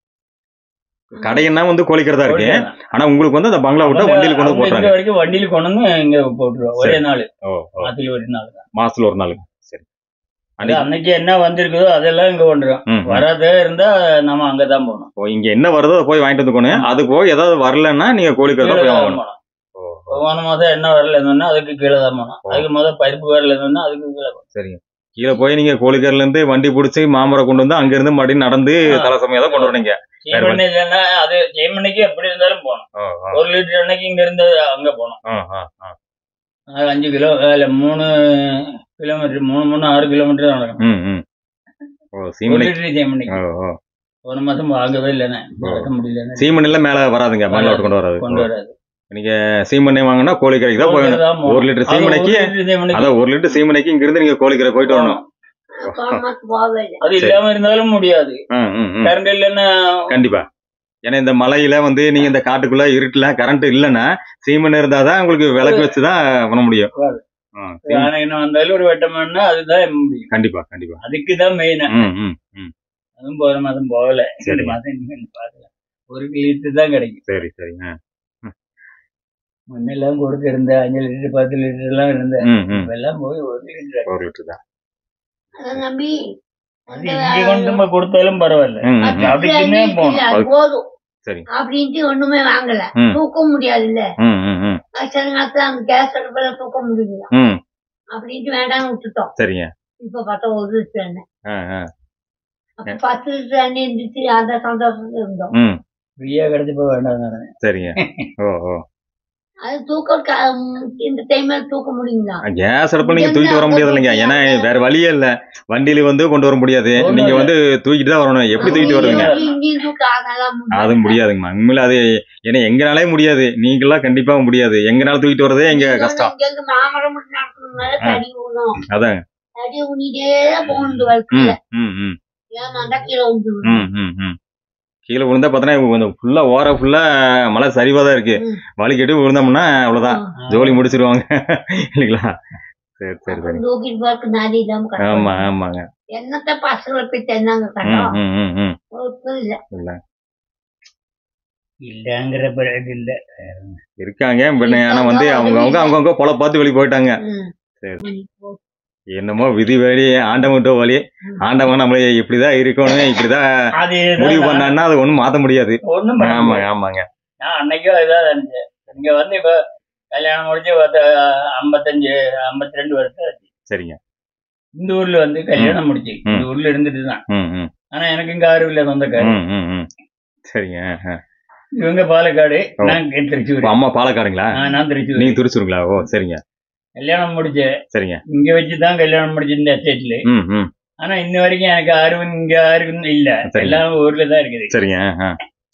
கடைன்னா வந்து கோழிக்கரை தான் இருக்கு. கோழிக்கரை தான். ஆனா உங்களுக்கு வந்து அந்த பங்களா விட்டா வண்டியில கொண்டு வந்து அவங்க போட்டுறாங்க. இருக்க வரைக்கும் வண்டியில கொண்டு வந்து இங்க போட்டுருவோம். ஒரே சரி. நாள், ஓ ஓ மாசத்துல ஒரு நாள் தான். மாசத்துல ஒரு நாள். சரி. அது அன்னைக்கு அன்னைக்கு என்ன வந்திருக்குதோ அதெல்லாம் இங்க கொண்டுரும். ம், ம். வராதே இருந்தா நம்ம அங்கதான் போகணும். ஓ இங்க என்ன வருதோ அதை போய் வாங்கிட்டு வந்துக்கணும். ஆமா. அது போய் ஏதாவது வரலன்னா நீங்க கோழிக்கரை தான் கீழே போய் தான் வாங்கணும். போகணும். ஓ போன மாதம் என்ன வரலன்னா அதுக்கு கீழே தான் போகணும். ஓ. அதுக்கு முதல் பருப்பு வரலன்னா அதுக்கு கீழே போகணும். சரிங்க. கீழே போய் நீங்க கோழிக்கரையில இருந்து வண்டி பிடிச்சி மாமரம் கொண்டு வந்து அங்க இருந்து மறுபடியும் நடந்து ஆ. தலை சமயம் தான் கொண்டு வரீங்க. வேற சீமண்ணி இல்லைன்னா அது சீமண்ணிக்கு எப்படி இருந்தாலும் போகணும். ஓ ஓ ஒரு லிட்டர் எண்ணெய்க்கு இங்க இருந்து அங்க போகணும். ஆ ஆ ஆ அது அஞ்சு கிலோ இல்ல மூணு கிலோமீட்டர், மூணு மூணு ஆறு கிலோமீட்டர் தான் நடக்கும். ம் ம் ஓ ஒரு சீமனை. லிட்டர் சீமண்ணிக்கு ஓ ஓ ஒரு மாசம் வாங்கவே இல்லைண்ணே, நடக்க முடியலன்னு சீமண்ணில மேல வராதுங்க, பங்களா விட்டு கொண்டு வராது. கொண்டு வராது. நீங்க சீமனை வாங்கினா கோழிக்கரைக்கு தான் போய் தான் போகணும். ஒரு லிட்டர் அது ஒரு சீமனைக்கு லிட்டர் சீமண்ணிக்கு அதான் ஒரு லிட்டர் சீமனைக்கு இங்க இருந்து நீங்க கோழிக்கரை போயிட்டு வரணும். போன மாசம் போகவே இல்லை. அது இல்லாம இருந்தாலும் முடியாது. ம், ம், ம். கரண்ட் இல்லைன்னா கண்டிப்பா. ஏன்னா இந்த மலையில வந்து நீங்க இந்த காட்டுக்குள்ள இருட்டுல கரண்ட் இல்லைன்னா சீமனை இருந்தாதான் உங்களுக்கு விளக்கு வச்சுதான் பண்ண முடியும். வராது. ஆ, சீம- யானை வந்தாலும் ஒரு வெட்டமானா அதுதான் முடியும். கண்டிப்பா கண்டிப்பா. அதுக்குதான் மெயின். ம் ம் ம் அதுவும் போன மாதம் போகல. இந்த சரிங்க. மாதம் இன்னும் பார்க்கல. ஒரு லிட்டர் தான் கிடைக்கும். சரி சரிங்க. முன்னெல்லாம் கொடுக்க இருந்த அஞ்சு லிட்டர் பத்து லிட்டர் எல்லாம் இருந்த ம் ம் இப்பெல்லாம் போய் ஒரு லிட்டர். ஒரு லிட்டர் தான். அதை நம்பி அது இங்க கொண்டு போய் கொடுத்தாலும் பரவாயில்ல. ம், ம், ம். அதுக்குன்னே போகணும். அது போதும் சரி. அப்படின்ட்டு ஒண்ணுமே வாங்கல. ம். தூக்க முடியாது இல்ல. ம் ம் ம் சில நேரத்துல அந்த கேஸ் அடுப்புல தூக்க முடியல ம் அப்படின்ட்டு வேண்டாம்னு விட்டுட்டோம். சரிங்க. இப்ப பார்த்தா ஒரு லிட்டர் எண்ணெய், ஆ ஆ அப்ப பத்து லிட்டர் எண்ணெய் இருந்துச்சு. அந்த சந்தோஷத்துல இருந்தோம். ம் ஃப்ரீயா கிடைச்சப்ப வேண்டாம் தானே. சரிங்க. ஓ ஓ அது தூக்க க- ம், இந்த டைம்ல தூக்க முடியுங்களா? கேஸ் அடுப்புல நீங்க தூக்கிட்டு வர முடியாது இல்லைங்க, ஏன்னா வேற வழியே இல்ல. வண்டியில வந்து கொண்டு வர முடியாது, நீங்க வந்து தூக்கிட்டு தான் வரணும். எப்படி தூக்கிட்டு வருவீங்க? இங்கேயும் இங்கேயும் தூக்க அதெல்லாம் அது முடியாது. முடியாதுங்கம்மா, உண்மையில அது ஏன்னா எங்கனாலே முடியாது, நீங்களாம் கண்டிப்பா முடியாது. எங்கனால தூக்கிட்டு வரதே எங்க நீங்க வந்து கஷ்டம். இங்க இருந்து மாமரம் மட்டும் நடக்கணும்னால ஆ, தடி ஊணும். அதாங்க. தடி ஊனிட்டே தான் போகணும் இந்த ம் வழக்குல. ம் ம் ஏன்னா கீழே விழுந்துடும். ம் ம் ம் கீழே விழுந்தா பார்த்தோன்னா ஃபுல்லா ஓர ஃபுல்லா மழை சரிவா தான் இருக்கு. ம். வலி கட்டி விழுந்தோம்னா அவ்வளவுதான், ஜோலி முடிச்சிருவாங்க இல்லைங்களா? சரி சரி சரி. அப்புறம் தூக்கிட்டு போறதுக்கு நாடி இல்லாம ஆமா கஷ்டம். ஆமாங்க. என்னத்த பசங்களை போய் தென்னாங்க ம் கஷ்டம். ம் ம் ம் ஒருத்தரும் இல்ல. இல்ல இல்லங்கிற பிறகு இல்ல. இருக்காங்க, but ஆனா வந்து அவங்க அவங்க அவங்கவுங்க பொல பார்த்து வெளியே போயிட்டாங்க. ம். சரி. சரி, போ. என்னமோ விதி வழி ஆண்டவன்கிட்ட வழி. ஆண்டவன் நம்மள இப்படிதான் இருக்கணும் இப்படிதான் அது முடிவு பண்ணான்னா அது ஒண்ணும் மாத்த முடியாது. ஒண்ணும் பண்ண ஆமாங்க முடியாது. ஆமாங்க. நான் அன்னைக்கும் இதான் நினைச்சேன். இங்க வந்து இப்ப கல்யாணம் முடிஞ்சு பத்து ஐம்பத்தஞ்சு ஐம்பத்தி ரெண்டு வருஷம் ஆச்சு. சரிங்க. இந்த ஊர்ல வந்து கல்யாணம் முடிச்சு இந்த ஊர்ல இருந்துட்டு தான். ம் ம் ஆனா எனக்கு இங்க யாரும் இல்ல சொந்தக்காரு. ம் ம் ம் சரிங்க. ஆ. இவங்க பாலக்காடு, ஓ. நான் திருச்சூர். இப்ப அம்மா பாலக்காடுங்களா? ஆ, நான் திருச்சூர். நீங்க திருச்சூருங்களா? ஓ சரிங்க கல்யாணம் முடிச்சேன் சரிங்க. இங்க வச்சுதான் கல்யாணம் முடிச்சு இந்த எஸ்டேட்ல. ம் ம் ஆனா இன்ன வரைக்கும் எனக்கு யாரும் இங்க யாருக்கும் இல்ல. சரிங்க. எல்லாம் ஊர்ல தான் இருக்குது. சரிங்க. ஆ.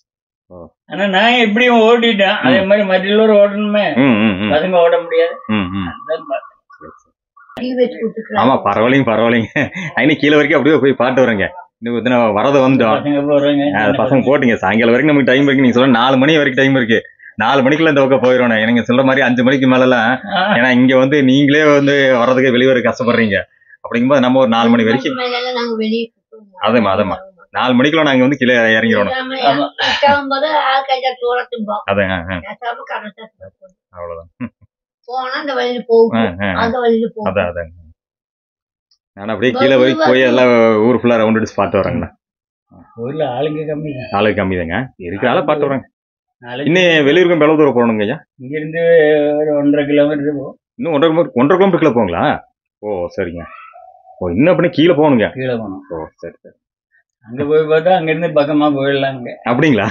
ஆனா நான் எப்படியும் ஓடிட்டேன். அதே மாதிரி மற்றவரும் ஓடணுமே, ம் ம் ம் பசங்க ஓட முடியாது. ம் ம் அதான் பார்த்தேன். டீ வச்சு கொடுத்துக்கிறாங்க. ஆமா பரவாயில்லைங்க பரவாயில்லைங்க. ஐநூறு கீழே வரைக்கும் அப்படியே போய் பாட்டு வரேங்க. இன்னும் இத்தனை வரத வந்துட்டோம். பசங்க போடுறாங்க. அது பசங்க போட்டுங்க, சாயங்காலம் வரைக்கும் நமக்கு டைம் இருக்கு. நீங்க சொல்ல நாலு மணி வரைக்கும் டைம் இருக்கு. நாலு மணிக்குள்ள இந்த பக்கம் போயிடும். எனக்கு சொல்ற மாதிரி அஞ்சு மணிக்கு மேலலாம், ஏன்னா இங்க வந்து நீங்களே வந்து வர்றதுக்கு வெளியே வர கஷ்டப்படுறீங்க. அப்படிங்கும்போது நம்ம ஒரு நாலு மணி வரைக்கும் மேல எல்லாம் நாங்க வெளியே சுத்துவோம். அதேமா அதேமா நாலு மணிக்குள்ள நாங்க வந்து கீழே இறங்கிடணும். எல்லாமே ஆமா. கிளம்பும்போது ஆள் கையா தூரத்தும்போம். அதான். ஆ, ஆ, பேசாம கரெக்டா போகும். அவ்வளவுதான். போனா அந்த வழியில போகும், ஆ, ஆ, அந்த வழியில போகும். அதான் அதான். நான் அப்படியே கீழே வரைக்கும் போய் எல்லாம் ஊர் ஃபுல்லா ரவுண்ட் அடிச்சு பாட்டு வரேங்கண்ணா. ஊர்ல ஆளுங்க கம்மி தான். ஆளுக்கு கம்மி தாங்க, இருக்கிற ஆளை பாட்டு வரேங்க. நாளைக்கு இன்னும் வெளியூருக்கும் எவ்வளவு தூரம் போகணுங்க ஐயா? இங்க இருந்து ஒரு ஒன்றரை கிலோமீட்டர் போகும். இன்னும் ஒன்றரை கிலோமீட்டர் ஒன்றரை கிலோமீட்டர் கீழே போங்களா? ஓ சரிங்க. ஓ இன்னும் அப்படியே கீழே போகணுங்க. கீழே போகணும். ஓ சரி சரி. அங்க போய் பார்த்தா அங்க இருந்து பக்கமா போயிடலாம். அங்க அப்படிங்களா?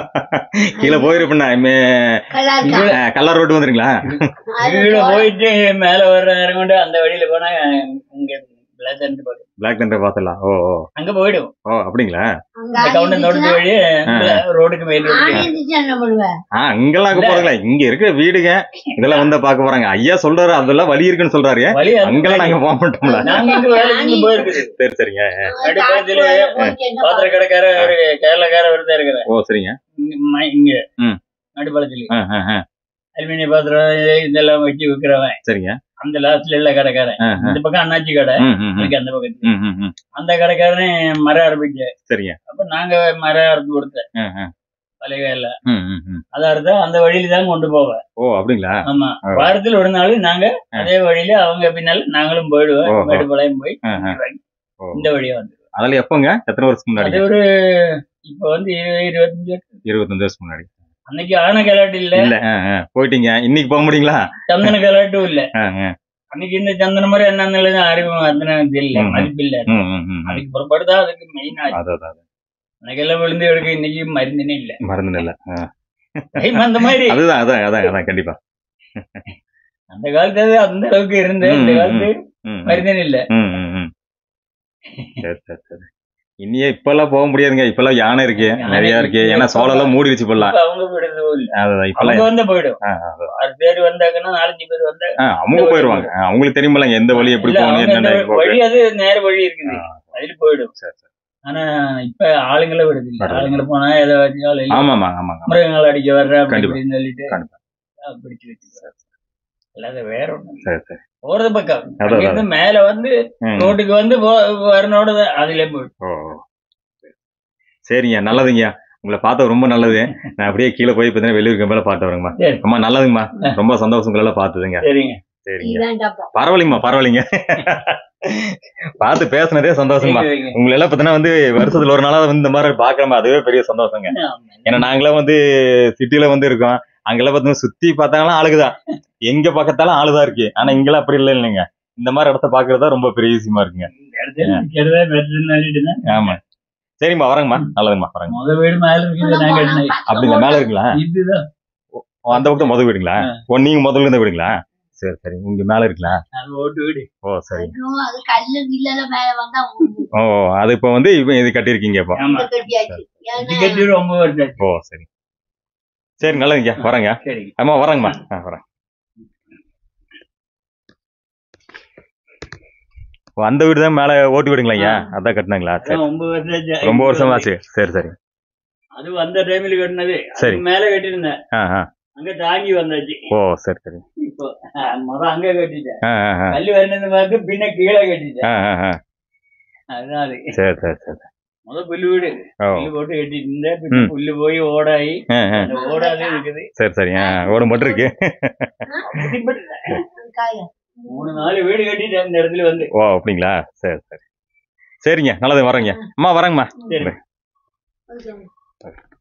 கீழே போயிருப்பேண்ணா கல்லாக்கா. கல்லர் ரோட்டு வந்துருங்களா? அது கீழே போயிட்டு மேல வர்ற இறங்கிட்டு அந்த வழியில போனா இங்க பிளாக் தண்டர் பக்கம். பிளாக் தண்டர் பார்த்தலாம். ஓ ஓ அங்க போயிடும். ஓ அப்படிங்களா? அங்க இந்த கவுண்டன் தோட்டத்து வழி ரோடுக்கு மேல ஆணி இருந்துச்சு என்ன பண்ணுவேன்? ஆ இங்கெல்லாம் அங்க போறீங்களா? இங்க இருக்கிற வீடுங்க இதெல்லாம் வந்து பாக்க போறாங்க. ஐயா சொல்றாரு அதெல்லாம் வழி இருக்குன்னு சொல்றாரு. வழி அது அங்கெல்லாம் நாங்க போக மாட்டோம்ல. நாங்க இங்க வேலைக்கு போயிருக்குது. சரி சரிங்க. நடுப்பகுதியில பாத்திர கடைக்கார ஒரு கேரளக்கார ஒருத்தர் இருக்கிறேன். ஓ சரிங்க. இங்க ம். நடுப்பழத்துல ஆ, ஆ, ஆ. அலுமினிய பாத்திரம் இதெல்லாம் வச்சு விற்கிறவன். சரிங்க. அந்த லாஸ்ட்ல உள்ள கடைக்காரன். ஆ, ஆ. இந்த பக்கம் அண்ணாச்சி கடை, ம், ம், ம். எனக்கு அந்த பக்கத்துல. ம், ம், ம். அந்த கடைக்காரன் மரம் ஆரம்பிச்ச. சரிங்க. அப்ப நாங்க மரம் அறுத்து கொடுத்தேன் ஆ, ஆ. பழைய வேலை. ம், ம், ம். அதை அறுத்தா அந்த வழியில தான் கொண்டு போவேன். ஓ அப்படிங்களா? ஆமா, ஆ. வாரத்தில் ஒரு நாள் நாங்க ஆ. அதே வழியில அவங்க பின்னால நாங்களும் போயிடுவோம். ஓஹோ. மேடுபாளையம் போய் ஆ, ஆ. ஓ. இந்த வழியா வந்து அதுல எப்பங்க எத்தனை வருஷத்துக்கு முன்னாடி? அது ஒரு இப்ப வந்து இரு- இருபத்தஞ்சு வருஷம். இருபத்தஞ்சு வருஷம் முன்னாடி. அன்னைக்கு ஆன கலாட்டு இல்ல, இல்ல. ஆ, ஆ. போயிட்டீங்க. இன்னைக்கு போக முடியுங்களா? சந்தன கலாட்டும் இல்ல. ஆ, ஆ. அன்னைக்கு இந்த சந்தன மாதிரி என்னன்னு அறிவு அத்தனை இது இல்ல, ம், ம். மதிப்பு இல்ல. ம், ம், ம், ம். அதுக்கு புறப்படுதான் அதுக்கு மெயின் ஆச்சு. அதான் அதான். அன்னைக்கெல்லாம் விழுந்து எடுக்க இன்னைக்கு மருந்துனே இல்ல. மறந்து இல்ல. ஆ. டைம் அந்த மாதிரி அதுதான் அதான் அதான் அதான் கண்டிப்பா. அந்த காலத்துல அந்த அளவுக்கு இருந்த ம், இந்த ம், காலத்து ம், ம். மருந்துனே இல்ல. ம், ம், ம். சரி சரி சரி. இனியே இப்பெல்லாம் போக முடியாதுங்க. இப்பெல்லாம் யானை இருக்கு, நிறைய இருக்கு. ஏன்னா சோளெல்லாம் மூடி வச்சு போடலாம். இப்ப அவங்க விடுறதும் இல்ல. அதுதான் இப்பெல்லாம். அவங்க வந்தா போயிடும். ஆ, ஆறு பேர் வந்தாங்கன்னா நாலஞ்சு பேர் வந்தா ஆ, அவங்க போயிருவாங்க. ஆ, அவங்களுக்கு தெரியுமில்ல எந்த வழி எப்படி இல்ல, போகணும் அவங்க என்னென்ன இந்த வழி அது நேர வழி இருக்குது, அதுல போயிடும். சரி சரி. ஆனா இப்ப ஆளுங்களை விடுது இல்ல. விடுறது. ஆளுங்களை போனா ஏதோ வச்சாலும் ஆமாமா ஆமாங்க. மிருகங்கள் அடிக்க வர்ற அப்படி கண்டிப்பா. இப்படின்னு சொல்லிட்டு கண்டிப்பா. ஆ, பிடிச்சு வச்சு அல்லாத வேற ஒண்ணும் இல்ல. சரி சரி. போறது பக்கம் அதான், அங்கிருந்து மேல வந்து ம். ரோட்டுக்கு வந்து போ- வரனோட அதுல போயிடும். ஓ ஓ. சரிங்க, நல்லதுங்கய்யா. உங்களை பார்த்தா ரொம்ப நல்லது. நான் அப்படியே கீழே போய் பார்த்தீங்கன்னா வெளியூர் கம்பெனில பார்த்து வரேங்கம்மா. சரி. அம்மா நல்லதுங்கம்மா, ரொம்ப சந்தோஷம் உங்களை எல்லாம் பார்த்ததுங்க. சரிங்க. டீ சரிங்க. வேண்டாப்பா. பரவாயில்லைங்கம்மா பரவாயில்லைங்க. பார்த்து பேசுனதே சந்தோஷமா. சரி, வைங்க. உங்களை எல்லாம் பார்த்தீங்கன்னா வந்து வருஷத்துல ஒரு நாளாவது வந்து இந்த மாதிரி பாக்குறோமா, அதுவே பெரிய சந்தோஷங்க. ஏன்னா நாங்களாம் வந்து சிட்டில வந்து இருக்கோம். அங்கெல்லாம் பார்த்தீங்கன்னா சுத்தி பார்த்தாங்கன்னா ஆளுக்குதான், எங்க பக்கத்தாலும் ஆளுதான் இருக்கு. ஆனா இங்கெல்லாம் அப்படி இல்லை இல்லைங்க. இந்த மாதிரி இடத்த பாக்குறதா ரொம்ப பெரிய விஷயமா இருக்குங்க. இந்த இடத்துல நிக்கிறதே பெட்டர்னு சொல்லிட்டு தான். ஆமா. சரிம்மா வரேங்கம்மா, நல்லதுங்கம்மா வரேங்க. முத வீடு மேல இருக்குது, நாங்க என்ன அப்படிங்க மேல இருக்குங்களா? இதுதான் ஓ, அந்த பக்கம் முதல் வீடுங்களா? ஓ, நீங்க முதல்ல இருந்த வீடுங்களா? சரி சரி. இங்க மேல இருக்குங்களா? அது ஓட்டு வீடு. ஓ சரி. அதுவும் அது கல்லு இல்லல மேல வந்தா ஊரும். ஓ, அது இப்ப வந்து இப்ப இது கட்டியிருக்கீங்க இப்போ. ஆமா, இப்ப கட்டியாச்சு. இது ஏன்னா கட்டி ரொம்ப வருஷம் ஆச்சு. ஓ சரி சரி, நல்லதுங்க. வரேங்க. சரி. அம்மா வரேங்கம்மா. ஆ வரேன். ஓ, அந்த வீடு தான் மேல ஓட்டு வீடுங்களா ஐயா? அதான் கட்டினாங்களா? சரி. அதான் ஒன்பது வருஷம் ஆச்சு. ரொம்ப வருஷம் ஆச்சு. சரி சரி. அது வந்த டைம்ல கட்டினது. சரி. அது மேல கட்டியிருந்தேன். ஆ ஆ. அங்க தாங்கி வந்தாச்சு. ஓ சரி சரி. இப்போ அஹ், முத அங்க கட்டிட்டேன். ஆ ஆ ஆ. கல்லு வரணுன்னு பார்த்து பின்ன கீழே கட்டிட்டேன். ஆ ஆ ஆ. அதுதான் அது. சரி சரி சரி. முத புல்லு வீடு. ஓ புல்லு போட்டு கட்டிட்டு இருந்தேன். பின்ன ம். புல்லு போய் ஓடாயி ஆ ஆ. அந்த ஓடாது இருக்குது. சரி சரி. ஆ, ஓடு மட்டும் இருக்கு. அப்படிப்பட்ட காய மூணு நாலு வீடு கட்டிட்டேன் இந்த இடத்துல வந்து. ஓ அப்படிங்களா? சரி சரி. சரிங்க, நல்லது. வரேங்க. அம்மா வரேங்கம்மா. சரி. ஓகே.